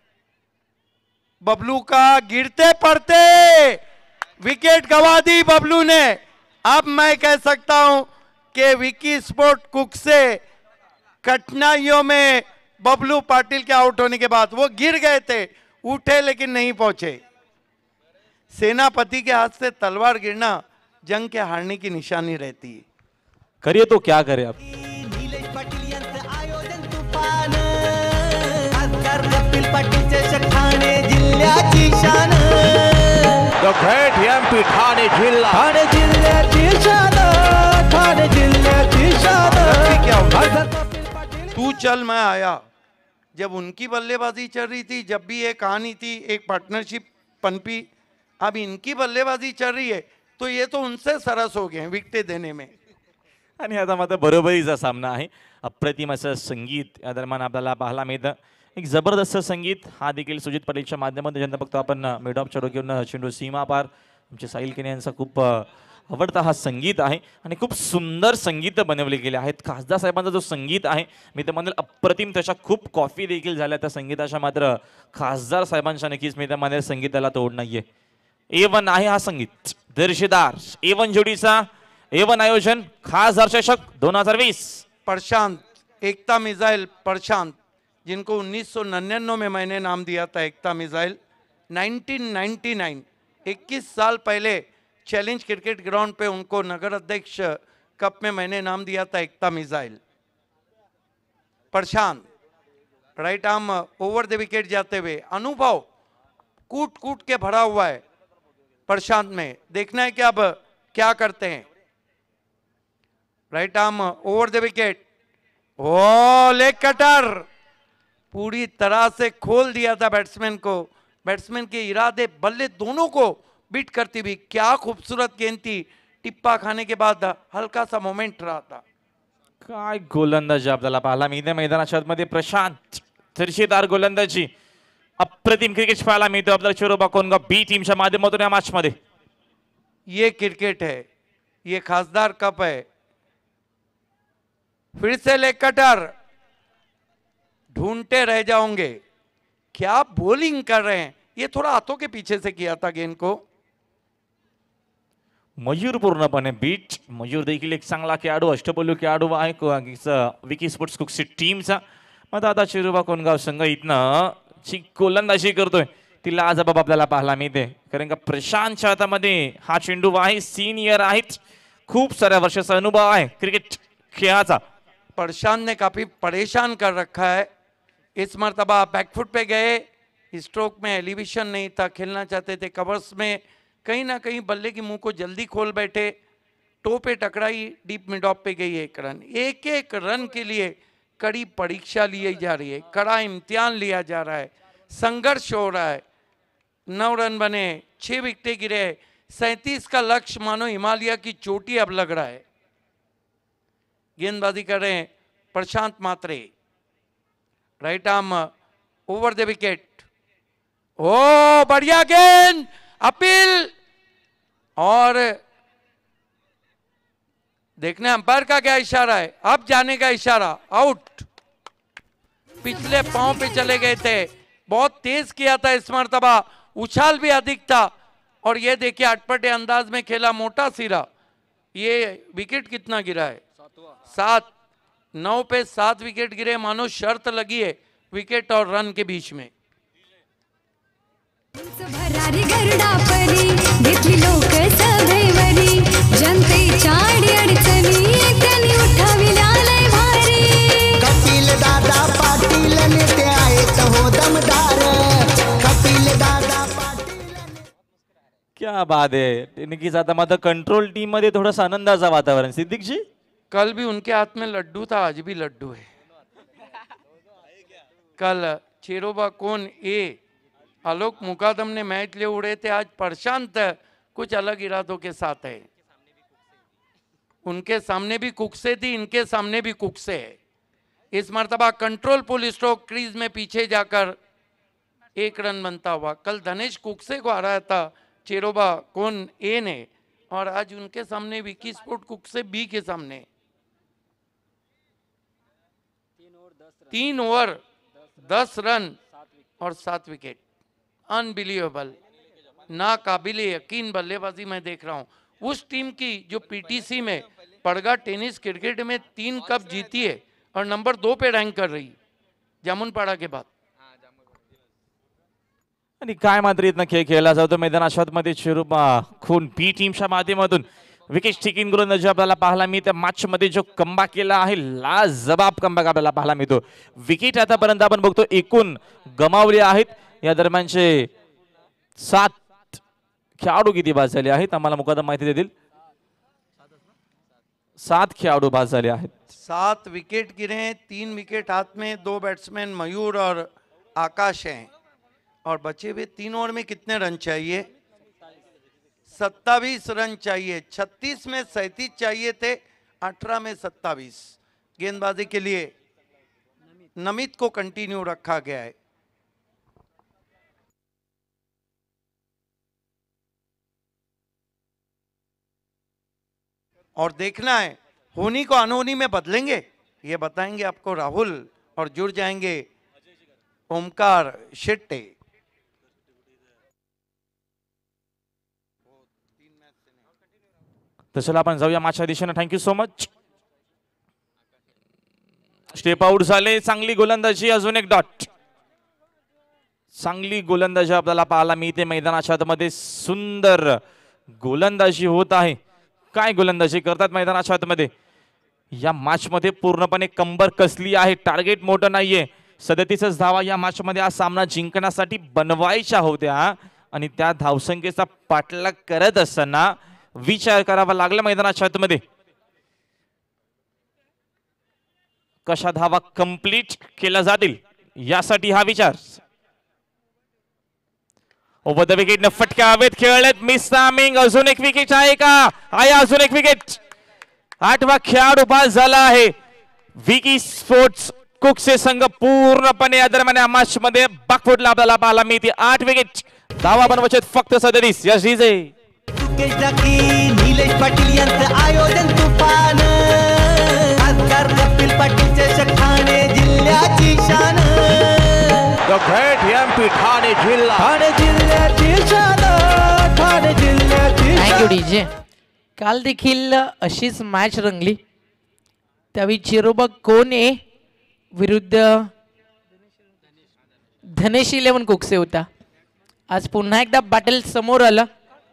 बबलू का गिरते पड़ते विकेट गवा दी बबलू ने. अब मैं कह सकता हूं कि विकी स्पोर्ट कुक से कठिनाइयों में बबलू पाटिल के आउट होने के बाद वो गिर गए थे, उठे लेकिन नहीं पहुंचे. सेनापति के हाथ से तलवार गिरना जंग के हारने की निशानी रहती है. करिए तो क्या करे आप. निलेश पाटील यांचं आयोजन तुफान. खासदार कपिल पाटीलचे ठाणे जिल्ह्याची शान. द ग्रेट एमपी ठाणे जिल्हा. ठाणे जिल्ह्याची शान. ठाणे जिल्ह्याची शान. खासदार कपिल पाटील. तू चल मैं आया, जब उनकी बल्लेबाजी चल रही थी, जब भी एक कहानी थी, एक पार्टनरशिप पनपी. अब इनकी बल्लेबाजी चल रही है तो ये तो उनसे सरस हो गए हैं विकेटें देने में. आणि आता मात्र बरोबरीचा सामना आहे. अप्रतिम असं संगीत या दरम्यान आपल्याला पाहायला मिळतं. एक जबरदस्त संगीत हा देखील सुजित पाटीलच्या माध्यमातून ज्यांना बघतो आपण मिडऑफ चढो घेऊन चेंडू सीमा पार. आमचे साहिल केने यांचा खूप आवडता हा संगीत आहे आणि खूप सुंदर संगीत बनवले गेले आहेत. खासदार साहेबांचा जो संगीत आहे मी तर म्हणेल अप्रतिम. तशा खूप कॉफी देखील झाल्या त्या संगीताच्या, मात्र खासदार साहेबांच्या नक्कीच मी तर म्हणेल संगीताला तोड नाहीये. ए वन आहे हा संगीत. दर्जेदार ए वन जोडीचा ए वन आयोजन खासदार चषक दोन हजार वीस. प्रशांत, एकता मिसाइल प्रशांत, जिनको उन्नीस सौ निन्यानवे में मैंने नाम दिया था Ekta missile. Nineteen ninety nine, इक्कीस साल पहले चैलेंज क्रिकेट ग्राउंड पे उनको नगर अध्यक्ष कप में मैंने नाम दिया था Ekta missile. Prashant right arm over the wicket जाते हुए, अनुभव कूट कूट के भरा हुआ है प्रशांत में. देखना है कि अब क्या करते हैं. Right arm over the wicket. ओ लेग कटर पूरी तरह से खोल दिया था बैट्समैन को. बैट्समैन के इरादे बल्ले दोनों को बीट करती हुई. क्या खूबसूरत गेंद थी. टिप्पा खाने के बाद हल्का सा मोमेंट रहा था. काय गोलंदाजी आपल्याला पाहायला मिळते मैदानाच्या आतमध्ये. प्रशांत दर्जेदार गोलंदाजी, अप्रतिम क्रिकेट पाहायला मिळतो आपल्याला चिरोबा कोनगा बी टीमच्या माध्यमातून या मॅच मध्ये. ये क्रिकेट है, ये खासदार कप है. फिर से लेग कटर, ढूंढते रह जाओगे. क्या बॉलिंग कर रहे हैं. ये थोड़ा हाथों के पीछे से किया था गेंद को. मयूर पूर्णपणे बीट. मयूर देखील एक चांगला खेळाडू, अष्टपैलू खेळाडू आहे विकी स्पोर्ट्स कुक्सी टीमचा. मग आता चिरोबा कोनगाव संघ इथनं जी गोलंदाजी करतोय तिला आज बाबा आपल्याला पाहायला मिळते. कारण का प्रशांतच्या हातामध्ये हा चेंडू आहे. सिनियर आहेत, खूप साऱ्या वर्षाचा अनुभव आहे क्रिकेट खेळाचा. प्रशांत ने काफी परेशान कर रखा है. इस मर्तबा बैकफुट पे गए, स्ट्रोक में एलिवेशन नहीं था, खेलना चाहते थे कवर्स में. कहीं ना कहीं बल्ले की मुंह को जल्दी खोल बैठे. टो पे टकराई, डीप मिड ऑफ पे गई एक रन. एक एक रन के लिए कड़ी परीक्षा ली जा रही है, कड़ा इम्तिहान लिया जा रहा है, संघर्ष हो रहा है. नौ रन बने, छह विकेटें गिरे. सैंतीस का लक्ष्य मानो हिमालय की चोटी अब लग रहा है. गेंदबाजी कर रहे हैं Prashant Matre. Right arm over the wicket. ओ बढ़िया गेंद, अपील. और देखने अंपायर का क्या इशारा है. अब जाने का इशारा. आउट. पिछले पांव पे चले गए थे, बहुत तेज किया था इस मर्तबा, उछाल भी अधिक था। और ये देखिए अटपटे अंदाज में खेला मोटा सिरा। ये विकेट कितना गिरा है? सात। नौ पे सात विकेट गिरे, मानो शर्त लगी है विकेट और रन के बीच में। भरारी गरडा परी घेतली लोक सभेवरी, जनतेच्या अडचणी त्यांनी उठविल्या लय भारी। कपिल दादा पाटील नेते आहेत हो दमदार, कपिल दादा पाटील। क्या बात है, नक्कीच आता मात्र कंट्रोल टीम मध्ये थोडंसं आनंदाचं वातावरण। सिद्दीक जी, कल भी उनके हाथ में लड्डू था, आज भी लड्डू है। कल चेरोबा कौन ए आलोक मुकादम ने मैच ले उड़े थे, आज प्रशांत कुछ अलग इरादों के साथ है। उनके सामने भी कुकसे थी, इनके सामने भी कुकसे है। इस मर्तबा कंट्रोल पुल स्ट्रोक क्रीज में पीछे जाकर एक रन बनता हुआ। कल धनेश कुकसे को हराया था चेरोबा कौन ए ने, और आज उनके सामने विकी स्पोर्ट कुकसे बी के सामने तीन ओवर दस रन और सात विकेट। अनबिलीवेबल, ना काबिले यकीन बल्लेबाजी मैं देख रहा हूँ। उस टीम की जो पीटीसी में पड़गा टेनिस क्रिकेट में तीन कप जीती है और नंबर दो पे रैंक कर रही, जामुनपाड़ा के बाद। आणि काय मात्र इथनं खेळ खेळला जातो मैदानाच्या मध्ये चिरोबा खून बी टीमच्या माध्यमातून विकेट टेकिंग गोलंदाजी आपल्याला पाहायला मिळते। मॅच मध्ये जो कमबॅक केला आहे, लाजबाब कमबॅक आपल्याला पाहायला मिळतो। विकेट आतापर्यंत आपण बघतो एकूण गमावले आहेत, या दरम्यानचे सात खेळाडू किती बाद झाले आहेत आम्हाला मुकादम माहिती देतील। सात खेळाडू बाद झाले आहेत। सात विकेट गिरे, तीन विकेट हाथ में, दो बैट्समैन मयूर और आकाश हैं। और बचे हुए तीन ओवर में कितने रन चाहिए? सत्तावीस रन चाहिए। छत्तीस में सैंतीस चाहिए थे, अठारह में सत्तावीस। गेंदबाजी के लिए नमित को कंटिन्यू रखा गया है। और देखना है होनी को अनहोनी में बदलेंगे, ये बताएंगे आपको राहुल, और जुड़ जाएंगे ओमकार शेट्टे। तर चला आपण जाऊया मॅचच्या दिशेने। Thank you so much. Step out झाले, चांगली गोलंदाजी, अजून एक डॉट। चांगली गोलंदाजी आपल्याला पाहायला मिळते मैदानाच्या आतमध्ये, सुंदर गोलंदाजी होत आहे। काय गोलंदाजी करतात मैदानाच्या आतमध्ये। या मॅच मध्ये पूर्णपणे कंबर कसली आहे, टार्गेट मोठं नाहीये। सदतीस धावा या मॅच मध्ये हा सामना जिंकण्यासाठी बनवायच्या होत्या, आणि त्या धावसंख्येचा पाठलाग करत असताना विचार करावा लागला मैदानाच्या आतमध्ये कशा धावा कंप्लीट केल्या जातील, यासाठी हा विचार। ओव्हर द विकेट न फटका हवेत खेळलेत, मिस टायमिंग। अजून एक विकेट आहे का? आहे अजून एक विकेट। आठवा खेळाडू बाद झाला आहे। विकी स्पोर्ट्स कुकसे संघ पूर्णपणे या दरम्यान मॅच मध्ये बाकफुटला आपल्याला पाहायला मिळते। आठ विकेट, धावा बनवायचे फक्त सदतीस। यश डीजे सुकेश डाकी, निलेश पाटील यांचं आयोजन तुफान, खासदार कपिल पाटीलचे ठाणे जिल्ह्याची शान, द ग्रेट एमपी ठाणे जिल्हा, ठाणे जिल्ह्याची शान, ठाणे जिल्ह्याची शान। Thank you DJ. काल देखील अशीच मॅच रंगली, त्यावेळी चिरोबा कोणे विरुद्ध धनेश इलेव्हन कुकसे होता। आज पुन्हा एकदा बॅटल समोर आला,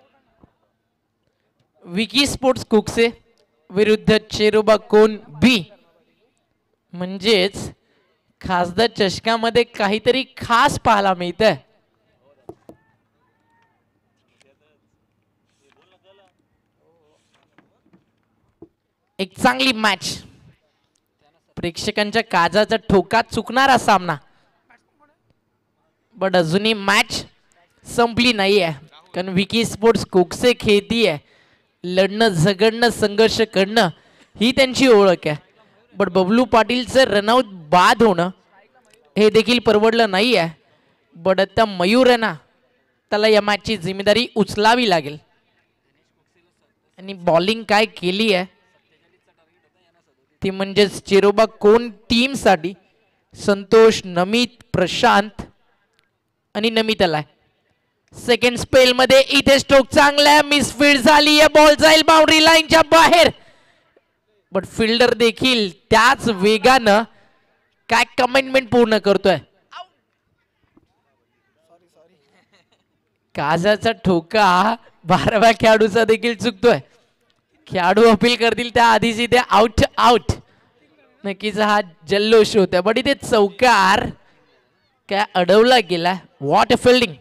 विकी स्पोर्ट्स कुकसे विरुद्ध चेरोबा कोन बी। म्हणजेच खासदार चषकामध्ये काहीतरी खास पाहायला मिळतंय। एक चांगली मॅच, प्रेक्षकांच्या काजाचा ठोका चुकणारा सामना, बट अजूनही मॅच संपली नाही आहे, कारण विकी स्पोर्ट्स कुकसे खेळती आहे। लढणं झगडणं संघर्ष करणं ही त्यांची ओळख आहे, बट बबलू पाटीलचं रनआउट बाद होणं हे देखील परवडलं नाही आहे। बट आता मयूर आहे ना, त्याला या मॅचची जिम्मेदारी उचलावी लागेल, आणि बॉलिंग काय केली आहे ती म्हणजेच चेरोबा कोण टीमसाठी संतोष, नमित, प्रशांत आणि नमित आलाय सेकंड स्पेल मध्ये. इथे स्ट्रोक चांगला आहे, मिसफील्ड झाली आहे, बॉल जाईल बाउंड्री लाईनच्या बाहेर. बट फिल्डर देखील त्याच वेगानं काय कमिटमेंट पूर्ण करतोय. काजाचा ठोका बाराव्या खेळाडूचा देखील चुकतोय. खेळाडू अपील करतील त्या आधीच इथे आउट आउट. नक्कीच हा जल्लोष होता. बट इथे चौकार काय अडवला गेला. What a fielding.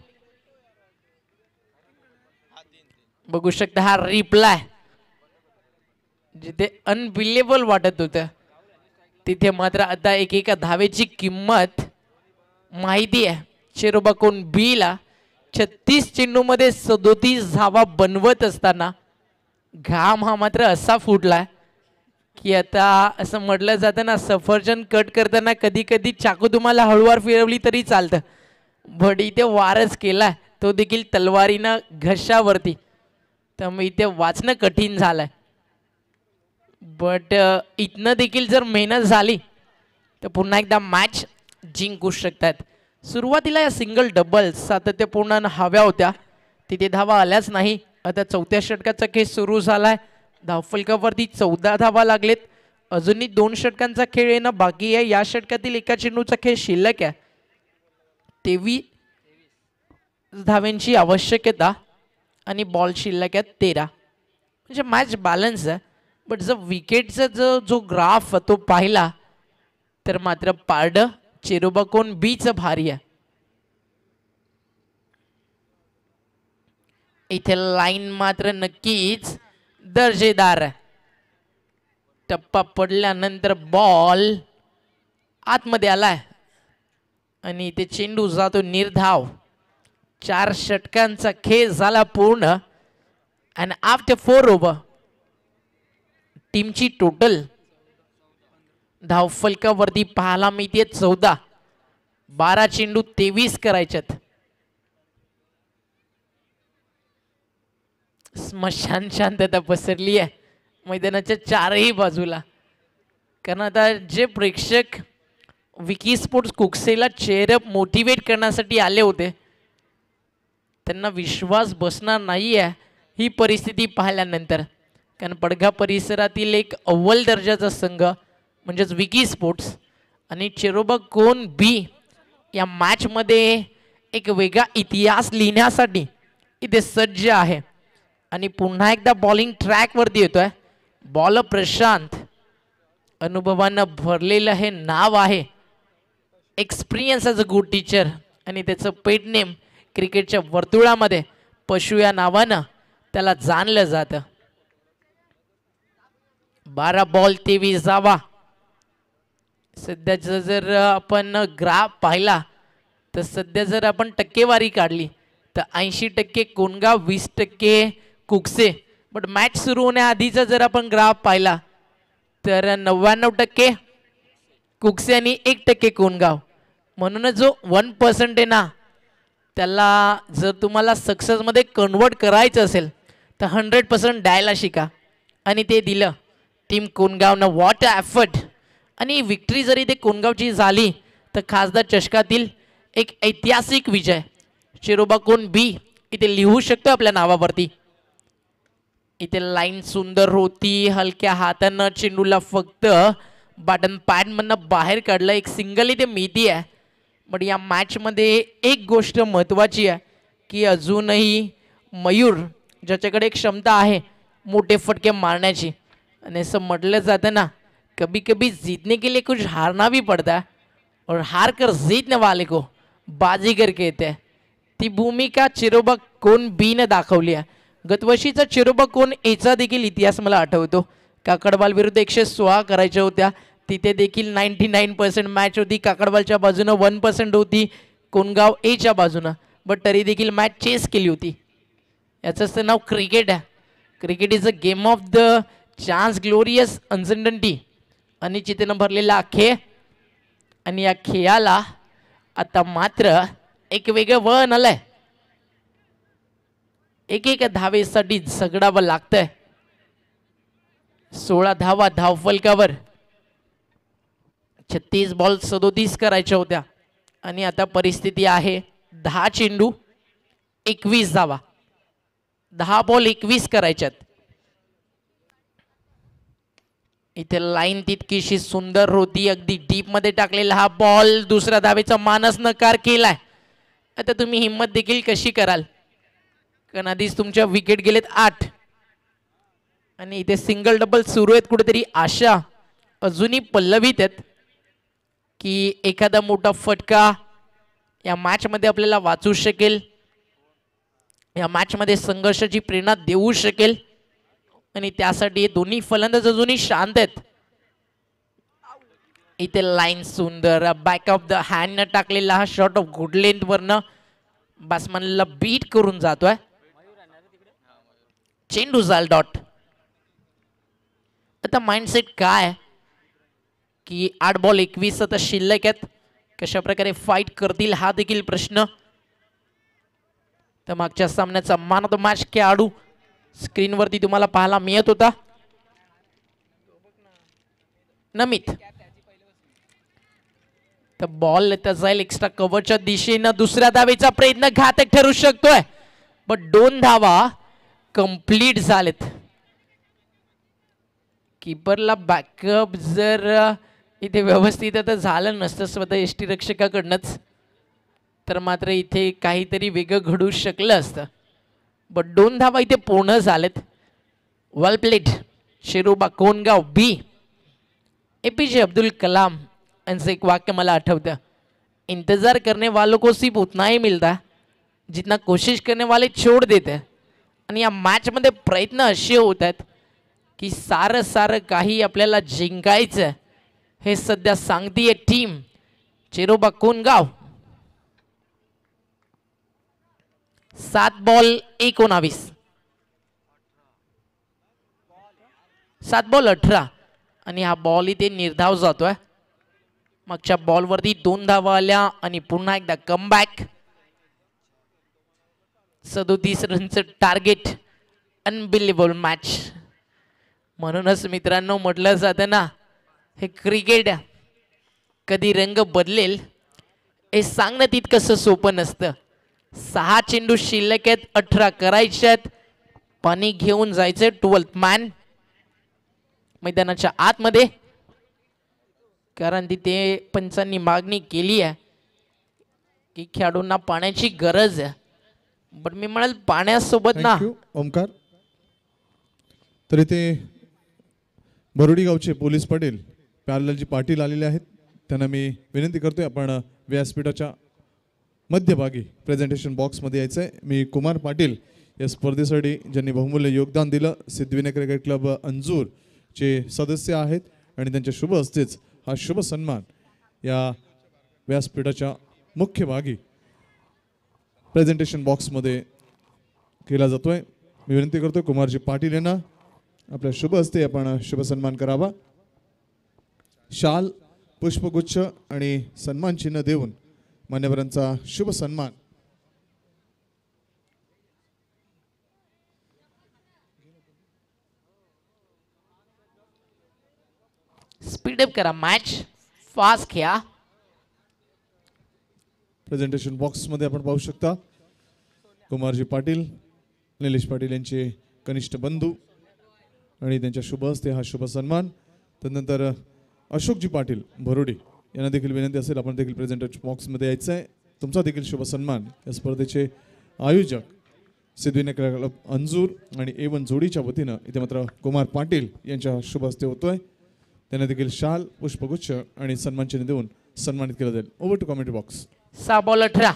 बघू शकता हा रिप्लाय जिथे अनबिलिव्हेबल वाटत होतं तिथे मात्र आता एक एका धावेची किंमत माहिती आहे. चेरोबाकोन बी ला छत्तीस चेंडू मध्ये सदोतीस धावा बनवत असताना घाम हा मात्र असा फुटलाय की आता असं म्हटलं जातं ना, सफरचंद कट करताना कधी कधी चाकू तुम्हाला हळूवार फिरवली तरी चालतं, बट इथे वारच केलाय तो देखील तलवारीनं घशावरती. त्यामुळे इथे वाचणं कठीण झालंय. बट इथनं देखील जर मेहनत झाली तर पुन्हा एकदा मॅच जिंकू शकतात. सुरुवातीला या सिंगल डबल सातत्यपूर्ण हव्या होत्या, तिथे धावा आल्याच नाही. आता चौथ्या षटकाचा खेळ सुरू झालाय. धावफलकावरती चौदा धावा लागलेत. अजूनही दोन षटकांचा खेळ येणं बाकी आहे. या षटकातील एका चेंडूचा खेळ शिल्लक आहे. तेवीस धाव्यांची आवश्यकता आणि बॉल शिल्लक आहे तेरा. म्हणजे मॅच बॅलन्स आहे. बट जर विकेटचा जो जो ग्राफ तो पाहिला तर मात्र पारड चेरोबाकोन बीच भारी आहे. इथे लाईन मात्र नक्कीच दर्जेदार आहे. टप्पा पडल्यानंतर बॉल आतमध्ये आलाय आणि इथे चेंडू जातो निर्धाव. चार षटकांचा खेळ झाला पूर्ण. आणि आफ्टर फोर ओव्हर टीमची टोटल धावफलकावरती पाहायला मिळते चौदा. बारा चेंडू तेवीस करायच्यात. स्मशान शांतता पसरली आहे मैदानाच्या चारही बाजूला. कारण आता जे प्रेक्षक विकी स्पोर्ट्स कुकसेला चेअरअप मोटिवेट करण्यासाठी आले होते त्यांना विश्वास बसणार नाही आहे ही परिस्थिती पाहिल्यानंतर. कारण पडघा परिसरातील एक अव्वल दर्जाचा संघ म्हणजेच विकी स्पोर्ट्स आणि चेरोबाकोन बी या मॅचमध्ये एक वेगळा इतिहास लिहिण्यासाठी इथे सज्ज आहे. आणि पुन्हा एकदा बॉलिंग ट्रॅकवरती येतोय. बॉल प्रशांत अनुभवानं भरलेलं हे नाव आहे. Experience as a good teacher आणि त्याचं पेट नेम क्रिकेटच्या वर्तुळामध्ये पशु या नावानं त्याला जाणलं जातं. बारा बॉल तेवीस धावा. सध्याचं जर आपण ग्राफ पाहिला तर सध्या जर आपण टक्केवारी काढली तर ऐंशी टक्के कोणगाव, वीस टक्के कुकसे. बट मॅच सुरू होण्याआधीचा जर आपण ग्राफ पाहिला तर नव्याण्णव टक्के कुकसे आणि एक टक्के कोणगाव. म्हणूनच जो वन पर्सेंट आहे ना त्याला जर तुम्हाला सक्सेसमध्ये कन्वर्ट करायचं असेल तर हंड्रेड पर्सेंट द्यायला शिका. आणि ते दिलं टीम कोणगावनं. What effort. आणि विक्ट्री जरी ते कोणगावची झाली तर खासदार चषकातील एक ऐतिहासिक विजय चेरोबाकोन बी इथे लिहू शकतो आपल्या नावावरती. इथे लाईन सुंदर होती. हलक्या हातानं चेंडूला फक्त बटन पॅडमधनं बाहेर काढलं. एक सिंगल इथे मिळती आहे. बट या मॅचमध्ये एक गोष्ट महत्त्वाची आहे की अजूनही मयूर ज्याच्याकडे एक क्षमता आहे मोठे फटके मारण्याची. आणि असं म्हटलं जातं ना कभी कभी जीतने के लिए कुछ हारना भी पड़ता है और हार कर जीतने वाले को बाजीगर कहते हैं. ती भूमिका चेरोबाकोन बी ने दाखवली आहे. गतवर्षीचा चेरोबाकोन एचा देखील इतिहास मला आठवतो. काकडवाल विरुद्ध एकशे सोळा करायच्या होत्या. तिथे देखील नाईन्टी नाईन पर्सेंट मॅच होती. काकडवालच्या बाजूनं वन पर्सेंट होती कोणगाव एच्या बाजूनं. बट तरी देखील मॅच चेस केली होती. याचंच तर नाव क्रिकेट आहे. Cricket is a game of the chance, glorious, uncertainty आणि चितेनं भरलेला खेळ. आणि या खेळाला आता मात्र एक वेगळं वळण आलंय. एक एक धावेसाठी झगडावं लागतंय. सोळा धावा धावफलकावर. छत्तीस बॉल सदोतीस करायच्या होत्या आणि आता परिस्थिती आहे दहा चेंडू एकवीस धावा. दहा बॉल एकवीस करायच्यात. इथे लाईन तितकीशी सुंदर होती, अगदी डीप मध्ये टाकलेला हा बॉल दुसऱ्या धावेचा मानस नकार केलाय. आता तुम्ही हिम्मत देखील कशी कराल, कारण आधीच तुमच्या विकेट गेलेत आठ आणि इथे सिंगल डबल सुरू आहेत. कुठेतरी आशा अजूनही पल्लवीत आहेत की एखादा मोठा फटका या मॅच मध्ये आपल्याला वाचू शकेल, या मॅच मध्ये संघर्षाची प्रेरणा देऊ शकेल. आणि त्यासाठी दोन्ही फलंदाज अजूनही शांत आहेत. इथे लाईन सुंदर बॅक ऑफ द हँड न टाकलेला हा शॉट ऑफ गुड लेंथ वरनं बॅट्समॅनला बीट करून जातोय. चेंडू जाल डॉट. आता माइंडसेट काय की आठ बॉल एकवीस आता शिल्लक आहेत, कशा प्रकारे फाईट करतील हा देखील प्रश्न. तर मागच्या सामन्याचा मान ऑफ द मॅच खेळाडू स्क्रीनवरती तुम्हाला पाहायला मिळत होता नमित. तर बॉल येता जाईल एक्स्ट्रा कव्हरच्या दिशेनं. दुसऱ्या धावेचा प्रयत्न घातक ठरू शकतोय, पण दोन धावा कंप्लीट झालेत. कीपरला बॅकअप जर इथे व्यवस्थित आता झालं नसतं स्वतः यष्टीरक्षकाकडनंच, तर मात्र इथे काहीतरी वेगळं घडू शकलं असतं. बट दोन धावा इथे पूर्ण झालेत. Well played. Shiroba Kongaon B. APJ Abdul Kalam यांचं एक वाक्य मला आठवतं, इंतजार करने वालों को सिर्फ उतना ही मिलता जितना कोशिश करने वाले छोड़ देते. आणि या मॅच मध्ये प्रयत्न असे होत आहेत की सारं सारं काही आपल्याला जिंकायचं हे सध्या सांगतीये टीम चिरोबा कोनगाव. सात बॉल एकोणावीस, सात बॉल अठरा आणि हा बॉल इथे निर्धाव जातोय. मागच्या बॉलवरती दोन धावा आल्या आणि पुन्हा एकदा कमबॅक. सदोतीस रनचं टार्गेट. Unbelievable match. म्हणूनच मित्रांनो म्हटलं जातं ना, हे क्रिकेट कधी रंग बदलेल हे सांगणं तितकंसं सोपं नसतं. सहा चेंडू शिल्लक आहेत, अठरा करायचे आहेत. पाणी घेऊन जायचंय ट्वेल्थ मॅन मैदानाच्या आतमध्ये, कारण तिथे पंचांनी मागणी केली आहे की खेळाडूंना पाण्याची गरज आहे. बट मी म्हणाल पाण्यासोबत ना ओमकार. तर इथे बरोडी गावचे पोलीस पाटील प्यारलालजी पाटील आलेले आहेत. त्यांना मी विनंती करतोय आपण व्यासपीठाच्या मध्यभागी प्रेझेंटेशन बॉक्समध्ये यायचं आहे. मी कुमार पाटील या स्पर्धेसाठी ज्यांनी बहुमूल्य योगदान दिलं, सिद्धिविनायक क्रिकेट क्लब अंजूरचे सदस्य आहेत आणि त्यांच्या शुभ हस्तेच हा शुभ सन्मान या व्यासपीठाच्या मुख्य भागी प्रेझेंटेशन बॉक्समध्ये केला जातोय. मी विनंती करतोय कुमारजी पाटील यांना आपल्या शुभ हस्ते आपण शुभ सन्मान करावा. शाल, पुष्पगुच्छ आणि सन्मान चिन्ह देऊन मान्यवरांचा शुभ सन्मान. स्पीडअप करा, मॅच फास्ट खेळा. प्रेझेंटेशन बॉक्समध्ये आपण पाहू शकता कुमारजी पाटील, निलेश पाटील यांचे कनिष्ठ बंधू आणि त्यांच्या शुभ हस्ते हा शुभ सन्मान. त्यानंतर अशोकजी पाटील भरोडी यांना देखील विनंती असेल आपण देखील प्रेझेंटेशन बॉक्समध्ये यायचं आहे. तुमचा देखील शुभ सन्मान. या स्पर्धेचे आयोजक सिद्धिविनायक क्लब अंजूर आणि ए वन जोडीच्या वतीनं इथे मात्र कुमार पाटील यांच्या शुभ हस्ते होतोय. त्यांना देखील शाल, पुष्पगुच्छ आणि सन्मान चिन्ह देऊन सन्मानित केलं जाईल. Over to commentary box. सहा बॉल अठरा.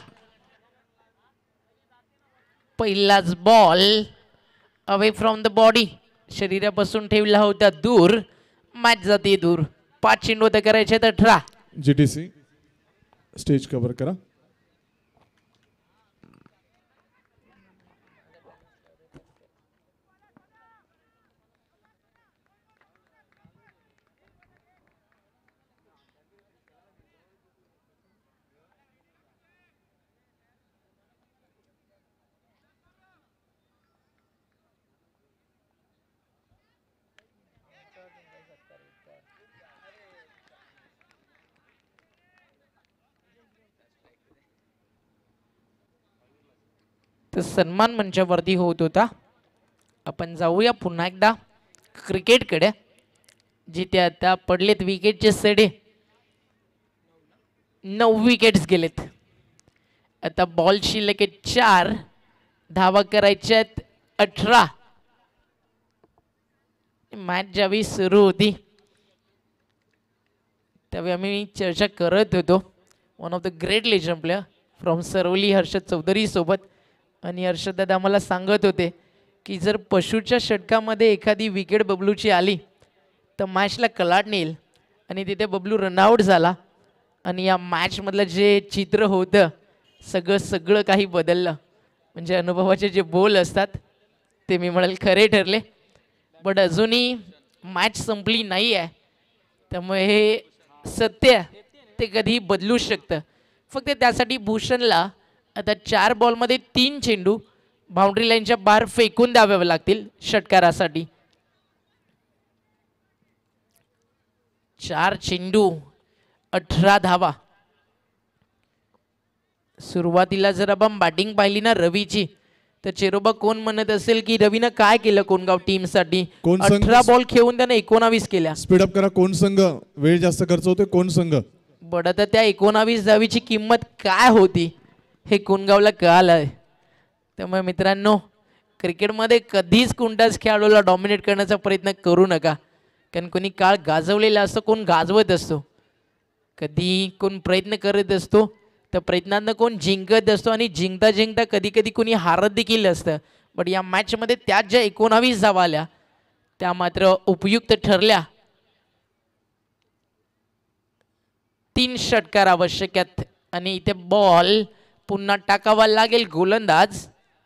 पहिलाच ball away from the body, शरीरापासून ठेवला होता दूर. मॅच जाते दूर. पाच चेंडू तर करायचे तर अठरा. जीटीसी स्टेज कव्हर करा. तर सन्मान मंचावरती होत होता. आपण जाऊया पुन्हा एकदा क्रिकेटकडे, जिथे आता पडलेत विकेटचे सडे. नऊ विकेट्स गेलेत. आता बॉल शिल्लक आहे चार, धावा करायच्यात अठरा. मॅच ज्यावेळी सुरू होती त्यावेळी आम्ही चर्चा करत होतो one of the great legend player from Sarawali Harshad Chaudhari सोबत. आणि हर्षद दादा आम्हाला सांगत होते की जर पशूच्या षटकामध्ये एखादी विकेट बबलूची आली तर मॅचला कलाटणी येईल. आणि तिथे बबलू रनआउट झाला आणि या मॅचमधलं जे चित्र होतं सगळं सगळं काही बदललं. म्हणजे अनुभवाचे जे बोल असतात ते मी म्हणाल खरे ठरले. बट अजूनही मॅच संपली नाही आहे, त्यामुळे हे सत्य ते कधी बदलू शकतं. फक्त त्यासाठी भूषणला आता चार बॉलमध्ये तीन चेंडू बाउंड्री लाईनच्या बाहेर फेकून द्यावे लागतील षटकारासाठी. चार चेंडू अठरा धावा. सुरुवातीला जर आपण बॅटिंग पाहिली ना रवीची, तर चेरोबा कोण म्हणत असेल की रवीनं काय केलं कोणगाव टीम साठी. अठरा बॉल खेळून त्याने एकोणावीस केल्या. स्पीडअप करा. कोण संघ वेळ जास्त खर्च होतोय, कोण संघ. बट आता त्या एकोणावीस धावीची किंमत काय होती हे कोणगावला कळालं. त्यामुळे मित्रांनो, क्रिकेटमध्ये कधीच कोणत्याच खेळाडूला डॉमिनेट करण्याचा प्रयत्न करू नका. कारण कोणी काळ गाजवलेला असतो, कोण गाजवत असतो. कधी कोण प्रयत्न करत असतो तर प्रयत्नांना कोण जिंकत असतो आणि जिंकता जिंकता कधी कधी कोणी हारत देखील असतं. बट या मॅचमध्ये त्यात ज्या एकोणावीस धावा आल्या त्या मात्र उपयुक्त ठरल्या. तीन षटकार आवश्यक आहेत आणि इथे बॉल पुन्हा टाकावा लागेल. गोलंदाज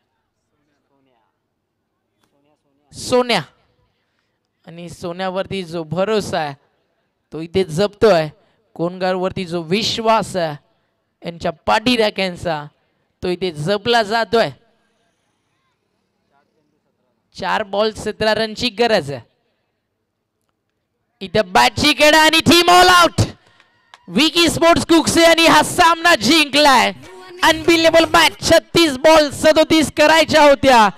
सोन्या, आणि सोन्यावरती जो भरोसा आहे तो इथे जपतोय. कोणगाववरती जो विश्वास आहे यांच्या पाठीराख्यांचा तो इथे जपला जातोय. चार बॉल सतरा रनची गरज आहे. इथे बॅटची कडा आणि team all out. Vicky sports Kukse आणि हा सामना जिंकलाय. Unbelievable match. छत्तीस बॉल सदोतीस करायच्या होत्या.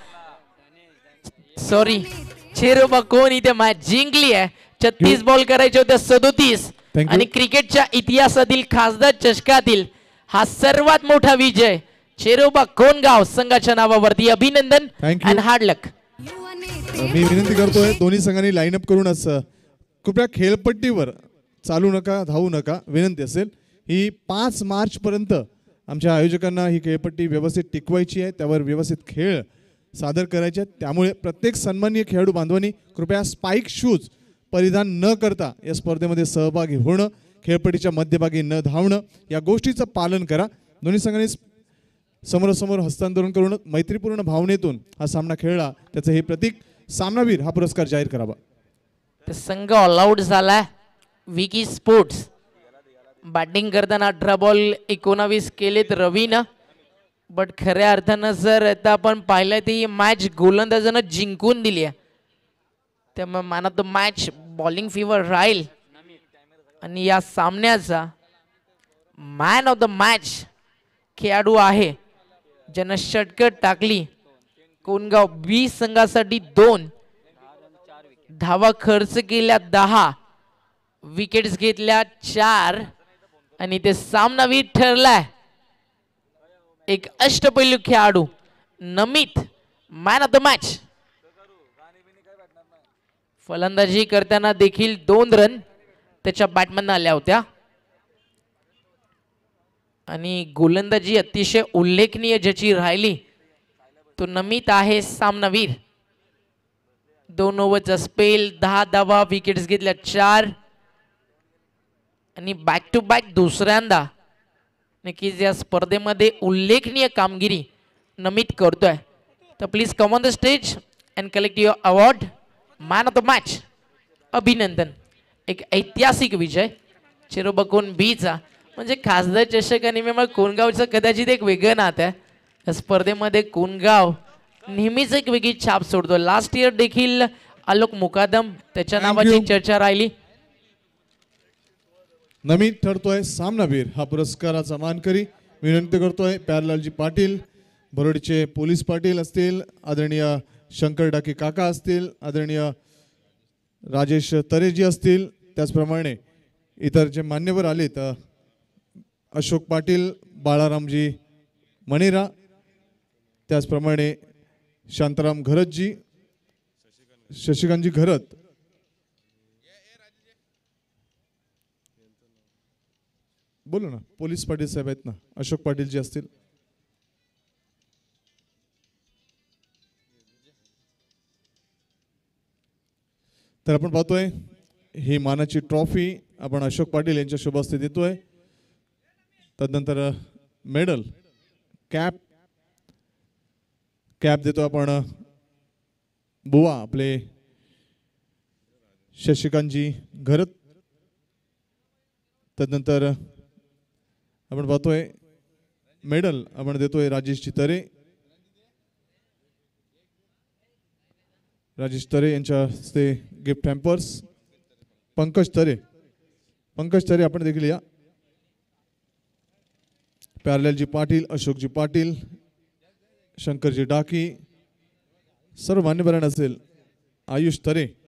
सॉरी चेरोबा कोण इथे मॅच जिंकली आहे. छत्तीस बॉल करायच्या होत्या सदोतीस. आणि क्रिकेटच्या इतिहासातील खासदार चषकातील हा सर्वात मोठा विजय चेरोबा कोणगाव संघाच्या नावावरती. अभिनंदन आणि हार्ड लक. मी विनंती करतोय दोन्ही संघांनी लाईनअप करूनच कृपया खेळपट्टीवर चालू नका, धावू नका, विनंती असेल. ही पाच मार्च पर्यंत आमच्या आयोजकांना ही खेळपट्टी व्यवस्थित टिकवायची आहे, त्यावर व्यवस्थित खेळ सादर करायचे आहेत. त्यामुळे प्रत्येक सन्माननीय खेळाडू बांधवांनी कृपया स्पाइक शूज परिधान न करता या स्पर्धेमध्ये सहभागी होणं, खेळपट्टीच्या मध्यभागी न धावणं या गोष्टीचं पालन करा. दोन्ही संघांनी समोरासमोर हस्तांतरण करून मैत्रीपूर्ण भावनेतून हा सामना खेळला, त्याचं हे प्रतीक सामनावीर हा पुरस्कार जाहीर करावा. संघ ऑल आउट झाला. विकी स्पोर्ट्स बॅटिंग करताना अठरा बॉल एकोणावीस केलेत रवीनं. बट खऱ्या अर्थानं जर आता आपण पाहिलं तर ही मॅच गोलंदाजानं जिंकून दिली आहे. त्यामुळे man of the match bowling fever राहील. आणि या सामन्याचा मॅन ऑफ द मॅच खेळाडू आहे ज्यानं षटकर टाकली. कोणगाव बी संघासाठी दोन, धावा खर्च केल्या दहा, विकेट्स घेतल्या चार आणि ते सामनावीर ठरलाय. एक अष्टपैलू खेळाडू Namit man of the match. फलंदाजी करताना देखील दोन रन त्याच्या बॅटमधनं आल्या होत्या आणि गोलंदाजी अतिशय उल्लेखनीय ज्याची राहिली तो नमित आहे सामनावीर. दोन ओव्हरचा स्पेल, दहा धावा, विकेट्स घेतल्या चार आणि बॅक टू बॅक दुसऱ्यांदा नक्कीच या स्पर्धेमध्ये उल्लेखनीय कामगिरी नमित करतोय. तर please come on the stage and collect your award man of the match. अभिनंदन. एक ऐतिहासिक विजय चेरोबा कोण बीचा. म्हणजे खासदार चषक आणि मग कोणगावचं कदाचित एक वेगळं नातं आहे. या स्पर्धेमध्ये कोणगाव नेहमीच एक वेगळी छाप सोडतो. लास्ट इयर देखील आलोक मुकादम त्याच्या नावाची चर्चा राहिली. नमित ठरतोय सामनावीर हा पुरस्काराचा मानकरी. विनंती करतोय प्यारलालजी पाटील बोरोडीचे पोलीस पाटील असतील, आदरणीय शंकर डाके काका असतील, आदरणीय राजेश तरेजी असतील, त्याचप्रमाणे इतर जे मान्यवर आलेत अशोक पाटील, बाळारामजी मणेरा, त्याचप्रमाणे शांताराम घरतजी, शशिकांतजी घरत, बोलू ना पोलीस पाटील साहेब आहेत ना, अशोक पाटील जी असतील. तर आपण पाहतोय ही मानाची ट्रॉफी आपण अशोक पाटील यांच्या शुभ हस्ते देतोय. तदनंतर मेडल, कॅप कॅप देतो आपण बुवा आपले शशिकांतजी घरत. तदनंतर आपण पाहतोय मेडल आपण देतोय राजेशजी तरे, राजेश तरे यांच्या हस्ते गिफ्ट हॅम्पर्स. पंकज तरे, पंकज तरे आपण देखील या. प्यारलालजी पाटील, अशोकजी पाटील, शंकरजी डाकी, सर्व मान्यवरांना असेल, आयुष तरे.